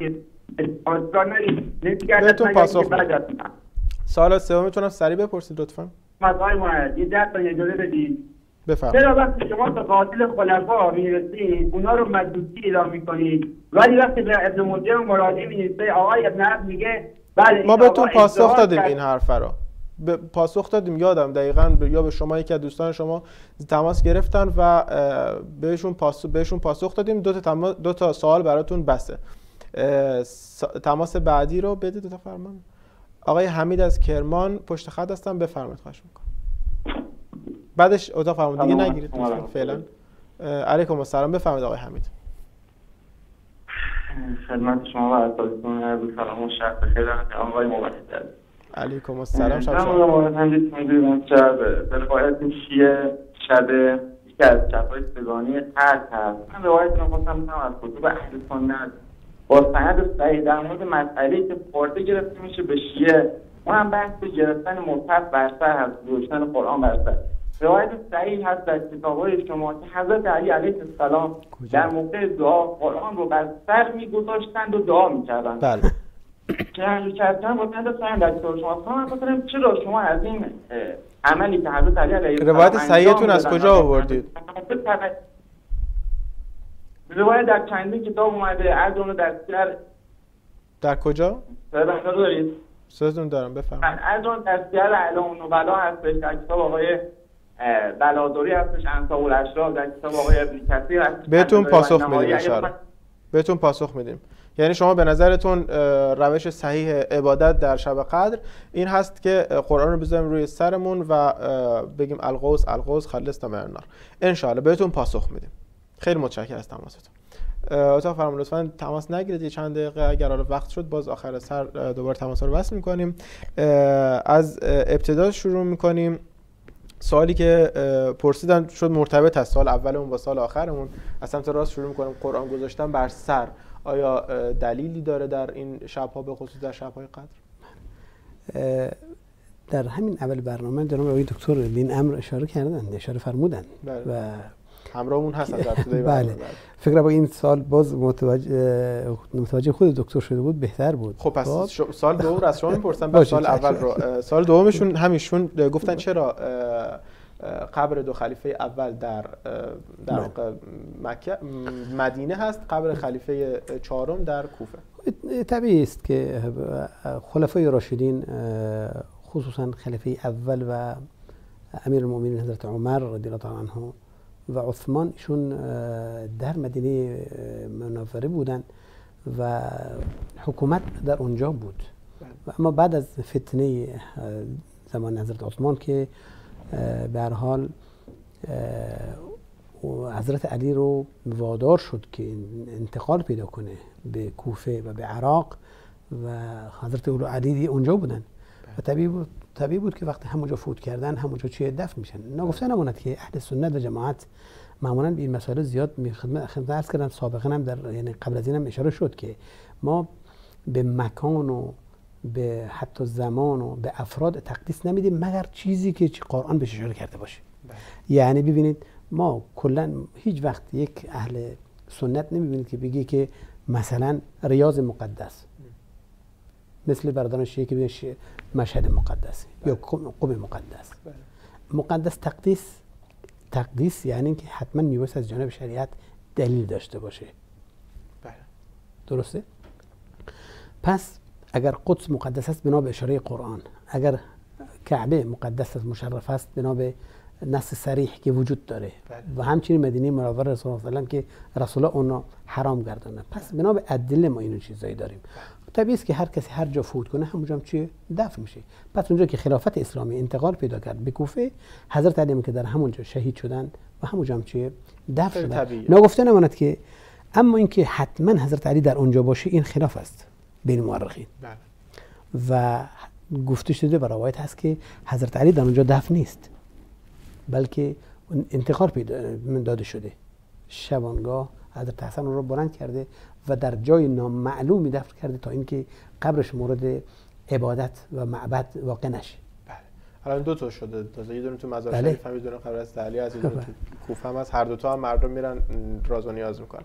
بهتون پاسخ میدم. سال سومتون هم سریع بپرسید لطفا. مطمئن باید یه ده تا اجازه بدید. بفرمایید. چرا وقتی شما به قاتل خلفا میرسید اونا رو مجوسی اعلام میکنید، ولی وقتی به ابن ملجم مراجعه می‌نویسید آقای ابن حزم میگه بله ما بهتون پاسخ دادیم این حرف رو. به پاسخ دادیم، یادم دقیقاً یا به شما یکی از دوستان شما تماس گرفتن و بهشون پاسخ بهشون پاسخ دادیم. دو تا دو تا سوال براتون بسه. تماس بعدی رو بدید. دو تا فرمان. آقای حمید از کرمان پشت خط هستن، بفرمایید خواهش می‌کنم. بعدش اتاق فرمان دیگه نگیرید فعلا. علیکم السلام، بفرمایید آقای حمید. خدمت شما و اساتیدتون عرض سلام و شب بخیر آقای موحد. علیکم السلام. شب شما موحد همین می‌دونم شب به روایت شیعه شب یکی از شب‌های سگانی ترک هست. من روایت رو خواستم از کتب اهل سنت با سند صحیح در مورد مسئله‌ای که خورده گرفته میشه به شیعه، اونم بحث گرفتن مصحف بر سر هست، گذاشتن قرآن بر سر. روایت صحیح هست در کتاب‌های شما که حضرت علی علیه السلام در موقع دعا قرآن رو بر سر می‌گذاشتند و دعا می‌کردند. بله. که همین کردن با سند صحیح در کتاب شما. من گفتم چرا شما از این عملی که حضرت علی علیه السلام روایت صحیحتون از کجا آوردید؟ روایت در چندین کتاب اومده، از اون در سیر در کجا؟ صداتون دارید؟ صداتون دارم، بفرمایید. از اون در سیر اعلام النبلا هستش، در کتاب آقای بلادری هستش، انصاب الاشراف، در کتاب آقای ابن کثیر هستش. بهتون پاسخ میدیم ان شاء الله. بهتون پاسخ میدیم. یعنی شما به نظرتون روش صحیح عبادت در شب قدر این هست که قرآن رو بذاریم روی سرمون و بگیم القوس القوس خلصنا من النار. ان شاء الله بهتون پاسخ میدیم. خیلی متشکرم از تماستون. اتاق فرمان لطفاً تماس نگیرید، یه چند دقیقه اگر حالا وقت شد باز آخر سر دوباره تماس رو وصل می‌کنیم. از ابتدا شروع می‌کنیم. سوالی که پرسیدن شد مرتبط است، سال اولمون با سال آخرمون. از سمت راست شروع می‌کنیم. قرآن گذاشتن بر سر آیا دلیلی داره در این شب‌ها، به خصوص در شب‌های قدر؟ در همین اول برنامه جناب آقای دکتر به این امر اشاره کردن، اشاره فرمودن. بله. و همراهمون هستن در ابتدای بله. فکر با این سال باز متوجه متوجه خود دکتر شده بود بهتر بود. خب پس شو سال دوم از شما می‌پرسن، بعد سال اول رو سال دومشون همیشون گفتن چرا قبر دو خلیفه اول در در واقع مکه مدینه هست، قبر خلیفه چهارم در کوفه. طبیعی است که خلفای راشدین خصوصا خلیفه اول و امیرالمؤمنین حضرت عمر رضی الله عنه و عثمان ایشون در مدینه منوره بودند و حکومت در اونجا بود. و اما بعد از فتنه زمان حضرت عثمان که به هر حال حضرت علی رو وادار شد که انتقال پیدا کنه به کوفه و به عراق و حضرت علی اونجا بودن و طبیعی بود طبیعی بود که وقتی همونجا فوت کردن همونجا چیه دفن میشن. نگفته نماند که اهل سنت و جماعت معمولا به این مسائل زیاد خدمت عرض کردم سابقا هم در یعنی قبل از اینم اشاره شد که ما به مکان و به حتی زمان و به افراد تقدیس نمیدیم مگر چیزی که قرآن بهش اشاره کرده باشه. بله. یعنی ببینید ما کلا هیچ وقت یک اهل سنت نمیبینید که بگی که مثلا ریاض مقدس مثل برادران شیعه که میگن مشهد مقدس یا قم مقدس. مقدس تقدیس تقدیس یعنی که حتما میباید از جانب شریعت دلیل داشته باشه. بله. درسته؟ پس اگر قدس مقدس است بنا به اشاره قرآن، اگر کعبه مقدس است مشرف است بنا به نص صریح که وجود داره، بله. و همچنین مدینه منوره رسول الله صلی الله علیه و که رسول الله اون حرام گردانه. پس بنا به ادله ما اینو چیزایی داریم. طبیعی است که هر کسی هر جا فوت کنه همونجا هم چیه دفن میشه. پس اونجا که خلافت اسلامی انتقال پیدا کرد به کوفه، حضرت علی که در همونجا شهید شدن و همونجا هم چیه دفن شدن. نگفته نماند که اما اینکه حتما حضرت علی در اونجا باشه این خلاف است بین مورخین. بله. و گفته شده و روایت هست که حضرت علی در اونجا دفن نیست، بلکه انتقال پیدا داده شده. شبانگاه حضرت حسن رو بلند کرده و در جای نامعلومی دفن کرده تا اینکه قبرش مورد عبادت و معبد واقع نشه. بله. الان دو تا شده. تازه یه دونه تو مزار شریف هم، یه دونه قبر از علی، از یه دونه تو کوفه هم از هر دو تا هم مردم میرن راز و نیاز میکنن.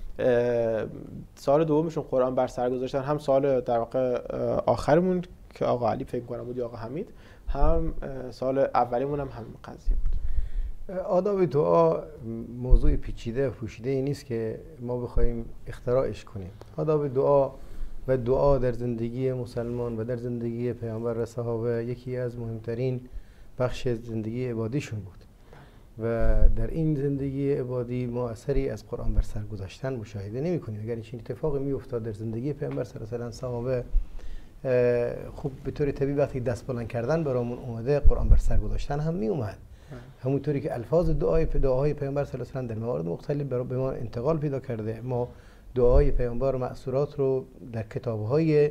سال دومشون قرآن بر سر گذاشتن، هم سال در واقع آخرمون که آقا علی فکر کنم بود یا آقا حمید، هم سال اولیمون هم همین قضیه بود. آداب دعا موضوع پیچیده و پوشیده ای نیست که ما بخوایم اختراعش کنیم. آداب دعا و دعا در زندگی مسلمان و در زندگی پیامبر و صحابه یکی از مهمترین بخش زندگی عبادیشون بود و در این زندگی عبادی ما اثری از قرآن بر سر گذاشتن مشاهده نمی کنیم. اگر این اتفاقی می افتاد در زندگی پیامبر صلی الله علیه و صحابه، خوب به طور طبیعی وقتی دست بلند کردن برامون اومده قرآن بر سر گذاشتن هم می اومد. همونطوری که الفاظ دعای دعاهای پیامبر صلی الله علیه و در موارد مختلف به ما انتقال پیدا کرده، ما دعای پیامبر و مأثورات رو در کتاب‌های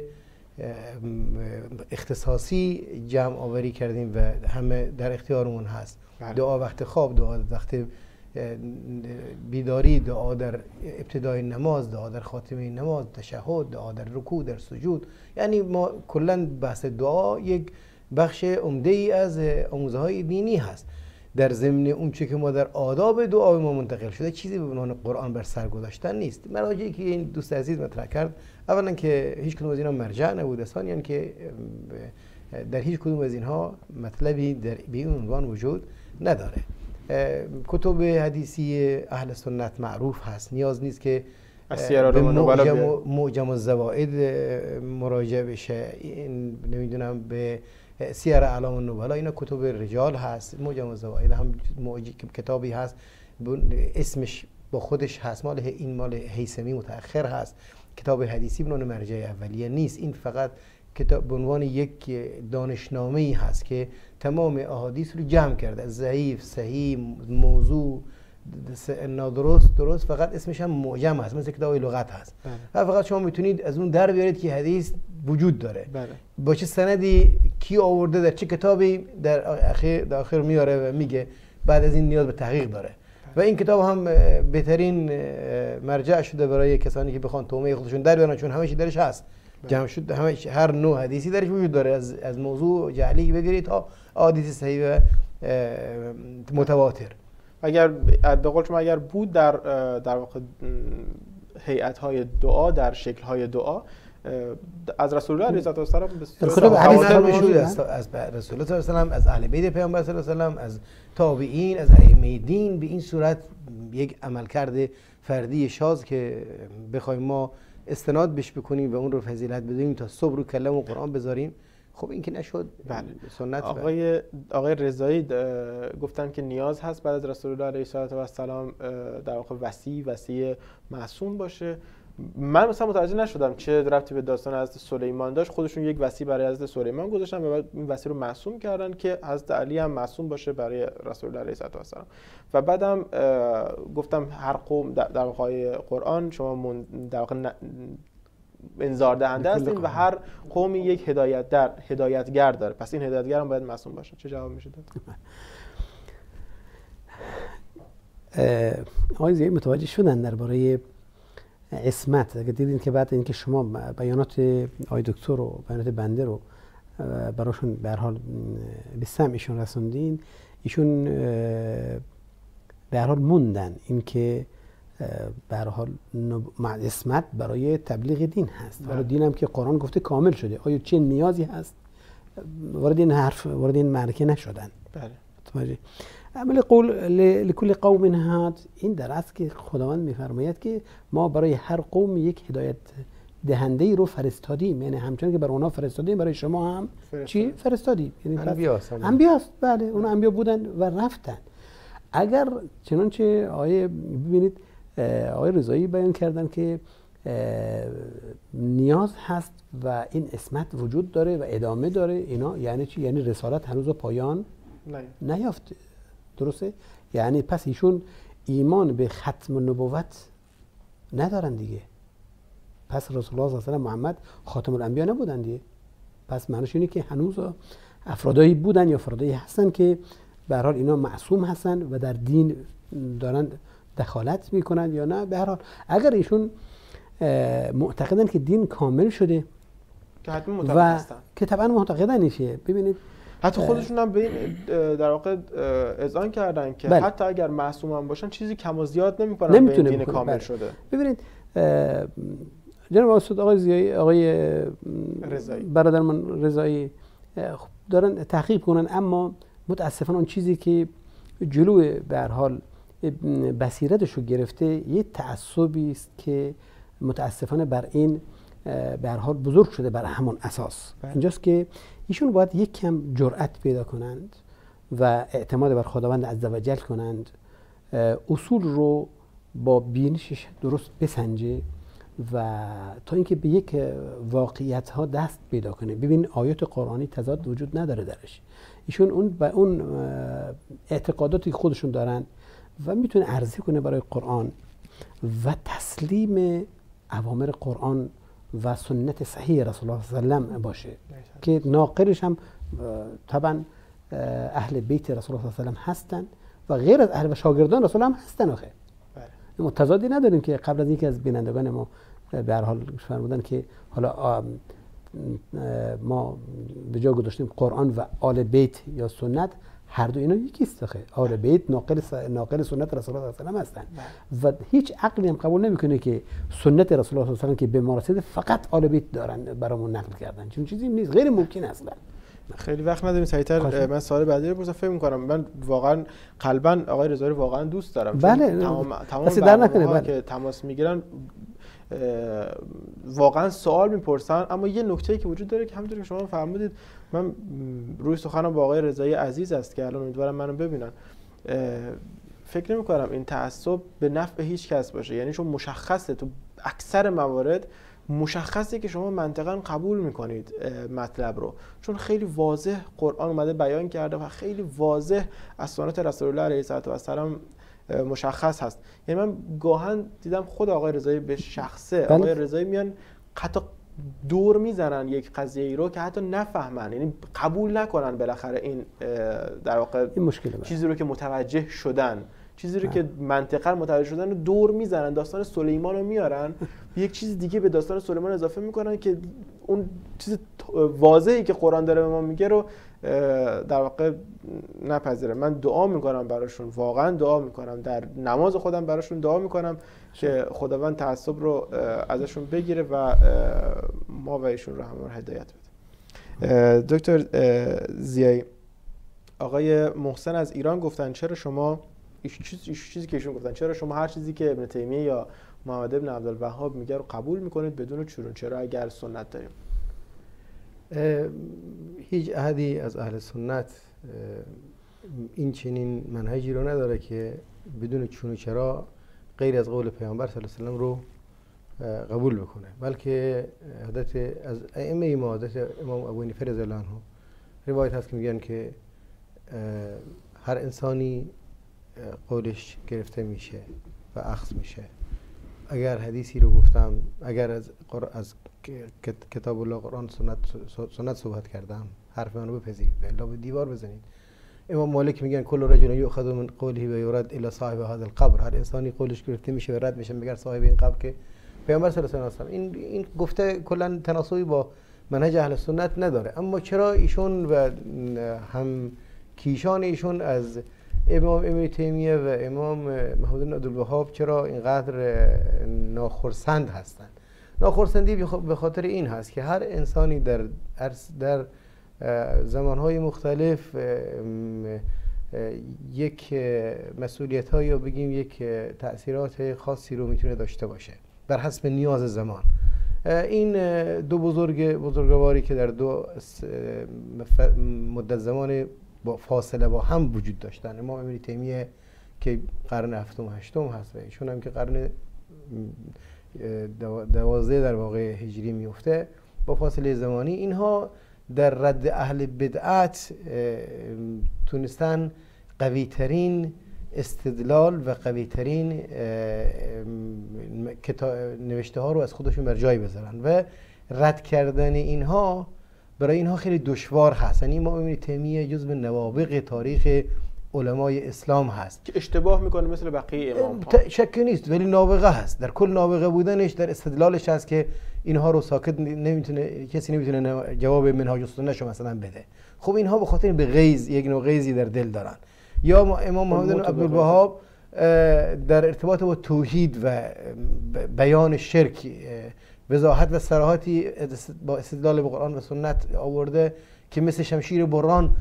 اختصاصی جمع آوری کردیم و همه در اختیارمون هست. بله. دعا وقت خواب، دعا وقت بیداری، دعا در ابتدای نماز، دعا در خاتمه نماز، تشهد، دعا در رکوع، در سجود. یعنی ما کلاً بحث دعا یک بخش عمده ای از آموزه های دینی هست. در ضمن اون چه که ما در آداب دعا ما منتقل شده چیزی به عنوان قرآن بر سر گذاشتن نیست. مراجعی که این دوست عزیز مطرح کرد، اولا که هیچ کدوم از اینها مرجع نبوده، ثانیاً که در هیچ کدوم از اینها مطلبی در به این عنوان وجود نداره. کتب حدیثی اهل سنت معروف هست، نیاز نیست که به معجم, معجم الزوائد مراجعه بشه. این نمیدونم به سیر اعلام النبلا، اینا کتب رجال هست. معجم الزوائد هم کتابی هست اسمش با خودش هست، مال این مال هیثمی متأخر هست. کتاب حدیثی به عنوان مرجع اولیه نیست، این فقط کتاب به عنوان یک دانشنامه‌ای هست که تمام احادیث رو جمع کرده، ضعیف، صحیح، موضوع، نادرست، درست، فقط اسمش هم معجم هست، مثل کتاب لغت هست. بله. و فقط شما میتونید از اون در بیارید که حدیث وجود داره. بله. با چه سندی کی آورده در چه کتابی در اخیر در اخر میاره و میگه، بعد از این نیاز به تحقیق داره. بله. و این کتاب هم بهترین مرجع شده برای کسانی که بخوان تومه خودشون در بیارن، چون همه چی درش هست. جمع شد، همه هر نوع حدیثی درش وجود داره، از از موضوع جعلی بگیرید تا حدیث صحیح و متواتر. اگر به قول شما اگر بود در در واقع هیئت‌های دعا، در شکل‌های دعا از رسول الله علیه السلام به صورت حدیث موجود است، از رسول الله صلی الله علیه و از اهل بیت پیامبر صلی الله علیه و از تابعین، از ائمه دین، به این صورت یک عملکرد فردی شاذ که بخوایم ما استناد بهش بکنیم و اون رو فضیلت بدیم تا صبر و کلم و قرآن بذاریم، خب این که نشد. بله. سنت. آقای آقای رضایی گفتن که نیاز هست بعد از رسول الله علیه السلام در واقع وصی وصی معصوم باشه. من مثلا متوجه نشدم چه ربطی به داستان حضرت سلیمان داشت. خودشون یک وصی برای حضرت سلیمان گذاشتن و بعد این وصی رو معصوم کردن که حضرت علی هم معصوم باشه برای رسول الله علیه السلام. و بعدم گفتم هر قوم در واقع قرآن شما در واقع انذار دهنده هستین و هر قومی یک هدایت در هدایتگر داره، پس این هدایتگر هم باید معصوم باشه. چه جواب میشه داد؟ آقای زیایی متوجه شدن درباره عصمت. اگه دیدین که بعد اینکه شما بیانات آقای دکتر و بیانات بنده رو براشون به هر حال به سمعشون رسوندین، ایشون به هر حال موندن اینکه به هر حال اسمت برای تبلیغ دین هست. حالا دین هم که قرآن گفته کامل شده، آیا چه نیازی هست وارد این حرف وارد این معرکه نشدن؟ بله. متوجه. عمل قول لکل قوم هاد، این در اصل که خداوند میفرماید که ما برای هر قوم یک هدایت دهنده ای رو فرستادیم، یعنی همچنان که برای اونا فرستادیم برای شما هم فرستاد. چی فرستادیم؟ یعنی انبیاست. انبیاست. بله، اون انبیا بودن و رفتن. اگر چنانچه آیه ببینید آقای رضایی بیان کردن که نیاز هست و این اسمت وجود داره و ادامه داره، اینا یعنی چی؟ یعنی رسالت هنوز پایان نه. نیافته. درسته؟ یعنی پس ایشون ایمان به ختم نبوت ندارن دیگه. پس رسول الله صلی الله علیه و سلم محمد خاتم الانبیا نبودن دیگه. پس معنیش اینه که هنوز افرادایی بودن یا افرادایی هستن که به هر حال اینا معصوم هستن و در دین دارن دخالت میکنن یا نه. به هر حال اگر ایشون معتقدن که دین کامل شده که حتما معتقد هستن که طبعا معتقدن میشه. ببینید حتی خودشون هم به این در واقع اذعان کردن که بله. حتی اگر معصوم هم باشن چیزی کم و زیاد نمیکنن به این دین کامل بله. شده. ببینید جناب استاد آقای زیایی، آقای رضایی، برادرمون رضایی دارن تحقیق کنن، اما متاسفانه اون چیزی که جلوی به هر حال بصیرتشو گرفته یه تعصبی است که متاسفانه بر این به هر حال بزرگ شده بر همون اساس. بله. اینجاست که ایشون باید یک کم جرأت پیدا کنند و اعتماد بر خداوند عزوجل کنند، اصول رو با بینشش درست بسنجه و تا اینکه به یک واقعیت ها دست پیدا کنه. ببین آیات قرآنی تضاد وجود نداره درش. ایشون اون با اون اعتقاداتی که خودشون دارن و میتونه عرضه کنه برای قرآن و تسلیم اوامر قرآن و سنت صحیح رسول الله صلی الله علیه و سلم باشه که ناقلش هم طبعا اهل بیت رسول الله صلی الله علیه و سلم هستن و غیر از اهل و شاگردان رسول هم هستن. آخه ما تضادی نداریم که قبل از اینکه از بینندگان ما به هر حال فرمودن که حالا ما به جا گذاشتیم قرآن و آل بیت یا سنت، هر دو اینا یکی است. آخه آل بیت ناقل ناقل سنت رسول الله صلی الله علیه و سلم هستن و هیچ عقلی هم قبول نمیکنه که سنت رسول الله صلی الله علیه و سلم که به ما رسیده فقط آل بیت دارن برامون نقل کردن. چون چیزی نیست، غیر ممکن اصلا. خیلی وقت نداریم، سریعتر من سوال بعدی رو بپرسم. فکر می‌کنم من واقعا قلبا آقای رضایی واقعا دوست دارم. بله، تمام تمام برنامه‌ها که تماس میگیرن واقعا سوال میپرسن، اما یه نکته‌ای که وجود داره که همونطور که شما فرمودید، من روی سخنم با آقای رضایی عزیز است که الان امیدوارم منو ببینن، فکر نمی‌کنم این تعصب به نفع هیچ کس باشه. یعنی چون مشخصه تو اکثر موارد مشخصه که شما منطقاً قبول میکنید مطلب رو، چون خیلی واضح قرآن اومده بیان کرده و خیلی واضح از سنت رسول الله علیه السلام مشخص هست. یعنی من گاهن دیدم خود آقای رضایی به شخصه بله. آقای رضایی میان حتی دور میزنن یک قضیه ای رو که حتی نفهمن، یعنی قبول نکنن بالاخره این در واقع این مشکله چیزی رو که متوجه شدن، چیزی رو که منطقاً متوجه شدن رو دور میزنن، داستان سلیمان رو میارن یک چیز دیگه به داستان سلیمان اضافه میکنن که اون چیز واضحی که قرآن داره به ما میگه رو در واقع نپذیره. من دعا میکنم براشون، واقعا دعا میکنم، در نماز خودم براشون دعا میکنم که خداوند تعصب رو ازشون بگیره و ما و ایشون رو همه رو هدایت بده. دکتر زیایی، آقای محسن از ایران گفتن چرا شما ایش چیزی که ایشون گفتن چرا شما هر چیزی که ابن تیمیه یا محمد ابن عبدالوهاب میگه رو قبول میکنید بدون چرون؟ چرا اگر سنت داریم؟ هیچ احدی از اهل سنت این چنین منهجی رو نداره که بدون چون و چرا غیر از قول پیامبر صلی الله علیه و سلم رو قبول بکنه، بلکه عادت از ائمه ما، عادت امام ابو حنیفه رضی الله عنه روایت هست که میگن که هر انسانی قولش گرفته میشه و اخذ میشه. اگر حدیثی رو گفتم، اگر از از کتاب الله قرآن سنت سنت صحبت کردم، حرف منو بپذیرید و الا به دیوار بزنید. امام مالک میگن کل رجل یؤخذ من قوله و یرد الی صاحب هذا القبر، هر انسانی قولش گرفته میشه و رد میشه مگر صاحب این قبر که پیامبر صلی الله علیه و آله. این این گفته کلا تناسبی با منهج اهل سنت نداره. اما چرا ایشون و هم کیشان ایشون از امام ابن تیمیه و امام محمد بن عبدالوهاب چرا اینقدر ناخرسند هستند؟ ناخرسندی به خاطر این هست که هر انسانی در در زمانهای مختلف یک مسئولیت ها یا بگیم یک تأثیرات خاصی رو میتونه داشته باشه بر حسب نیاز زمان. این دو بزرگ بزرگواری که در دو مدت زمان با فاصله با هم وجود داشتن، امام ابن تیمیه که قرن هفتم و هشتم هست و ایشون هم که قرن دوازده در واقع هجری میفته با فاصله زمانی، اینها در رد اهل بدعت تونستن قوی ترین استدلال و قوی ترین نوشته ها رو از خودشون بر جای بذارن و رد کردن اینها برای اینها خیلی دشوار هست. یعنی امام ابن تیمیه جزو نوابغ تاریخ علمای اسلام هست که اشتباه میکنه مثل بقیه امام ها، شکی نیست، ولی نابغه هست. در کل نابغه بودنش در استدلالش هست که اینها رو ساکت نمیتونه، کسی نمیتونه جواب منهاج السنه شو مثلا بده. خب اینها به خاطر به غیظ، یک نوع غیظی در دل دارن. یا امام محمد بن عبدالوهاب در ارتباط با توحید و بیان شرک وضاحت و صراحتی با استدلال به قرآن و سنت آورده که مثل شمشیر بران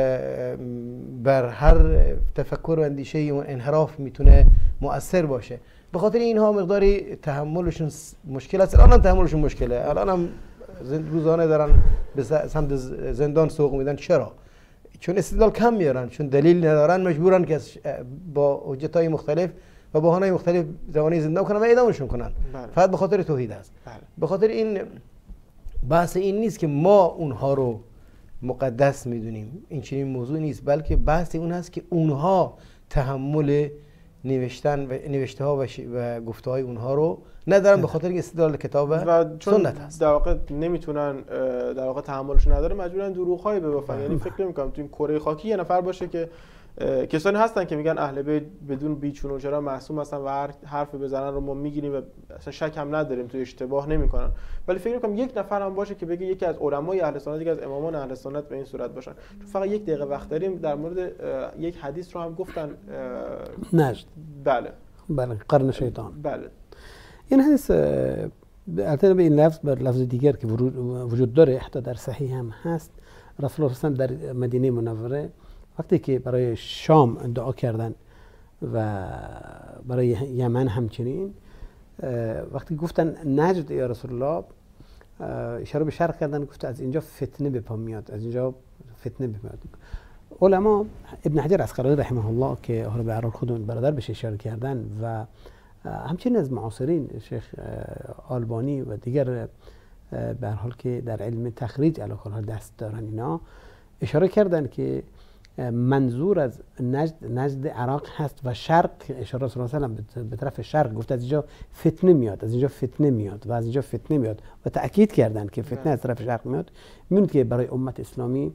بر هر تفکر و اندیشه و انحراف میتونه مؤثر باشه. به خاطر اینها مقداری تحملشون مشکل است. الان هم تحملشون مشکله، الان هم روزانه دارن به سمت زندان سوق میدن. چرا؟ چون استدلال کم میارن، چون دلیل ندارن، مجبورن که با حجتهای مختلف و بهانه‌های مختلف زمانی زندان کنن و اعدامشون کنن. بله. فقط به خاطر توحید است. بله. به خاطر این بحث این نیست که ما اونها رو مقدس میدونیم، این چنین موضوع نیست، بلکه بحث اون هست که اونها تحمل نوشتن و نوشته ها و, و گفته های اونها رو ندارن، به خاطر اینکه استدلال کتاب و سنت هست. در واقع نمیتونن، در واقع تحملش نداره، مجبورن دروغ هایی بگن. یعنی فکر نمی‌کنم تو این کره خاکی یه نفر باشه که کسانی هستن که میگن اهل بیت بدون بیچون و چرا معصوم هستن و هر حرفی بزنن رو ما میگیریم و اصلا شک هم نداریم تو اشتباه نمیکنن. ولی فکر میکنم یک نفر هم باشه که بگه یکی از علمای اهل سنت، یکی از امامان اهل سنت به این صورت باشن. چون فقط یک دقیقه وقت داریم، در مورد یک حدیث رو هم گفتن نجد. بله بله، قرن شیطان. بله. این حدیث البته به این لفظ بر لفظ دیگر که وجود داره، حتی در صحیح هم هست، رسول الله صلی الله علیه و آله در مدینه منوره وقتی که برای شام دعا کردن و برای یمن همچنین، وقتی گفتن نجد یا رسول الله، اشاره به شرق کردن، گفت از اینجا فتنه به پا میاد، از اینجا فتنه به پا میاد. علما ابن حجر عسقلانی رحمه الله که حالا به هر حال خودمون برادر بهش اشاره کردن و همچنین از معاصرین شیخ آلبانی و دیگر به هر حال که در علم تخریج علی کل دست دارن، اینا اشاره کردن که منظور از نجد نجد عراق هست و شرق، اشاره رسول الله صلی الله علیه و آله به طرف شرق گفت از اینجا فتنه میاد، از اینجا فتنه میاد و از اینجا فتنه میاد و تأکید کردن که فتنه از طرف شرق میاد. میبینید که برای امت اسلامی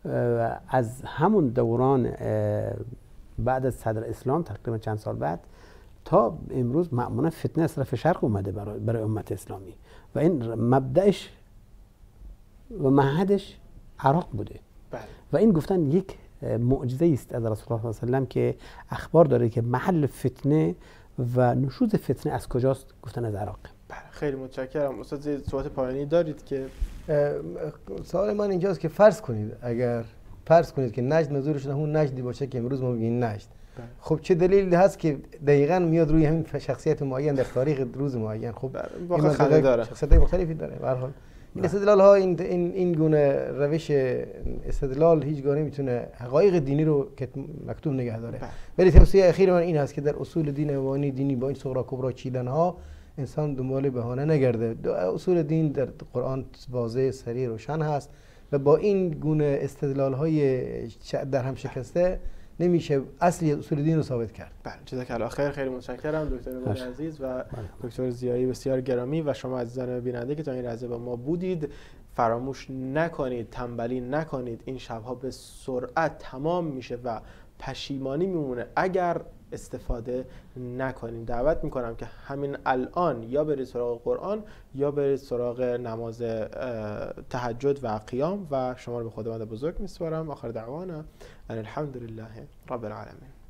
از همون دوران بعد از صدر اسلام تقریبا چند سال بعد تا امروز معمولا فتنه از طرف شرق اومده برای, برای امت اسلامی و این مبدأش و معهدش عراق بوده. بله. و این گفتن یک معجزه است از رسول الله صلی الله علیه و آله که اخبار داره که محل فتنه و نشوز فتنه از کجاست، گفتن از عراق. بله، خیلی متشکرم. استاد صحبت پایانی دارید که سوال من اینجاست که فرض کنید اگر فرض کنید که نجد منظورش همون نجدی باشه که امروز ما میگیم نجد، خب چه دلیلی هست که دقیقاً میاد روی همین شخصیت معین در تاریخ روز معین؟ خب واقعا خنده داره، شخصیت مختلفی داره. به هر حال این استدلال ها این این این گونه روش استدلال هیچگاه نمیتونه حقایق دینی رو که مکتوب نگه داره. ولی توصیه اخیر من این هست که در اصول دین اوانی دینی با این صغرا کبرا چیدن ها انسان دنبال بهانه نگرده. اصول دین در قرآن واضح صریح روشن هست و با این گونه استدلال های در هم شکسته نمیشه اصلی اصول دین رو ثابت کرد. بله، جزاک خیر. خیلی متشکرم دکتر بابی عزیز و دکتر ضیایی بسیار گرامی و شما عزیزان بیننده که تا این لحظه با ما بودید. فراموش نکنید، تنبلی نکنید، این شبها به سرعت تمام میشه و پشیمانی میمونه اگر استفاده نکنیم. دعوت میکنم که همین الان یا برید سراغ قرآن یا برید سراغ نماز تهجد و قیام و شما رو به خداوند بزرگ میسپارم. آخر دعوانا ان الحمد لله رب العالمین.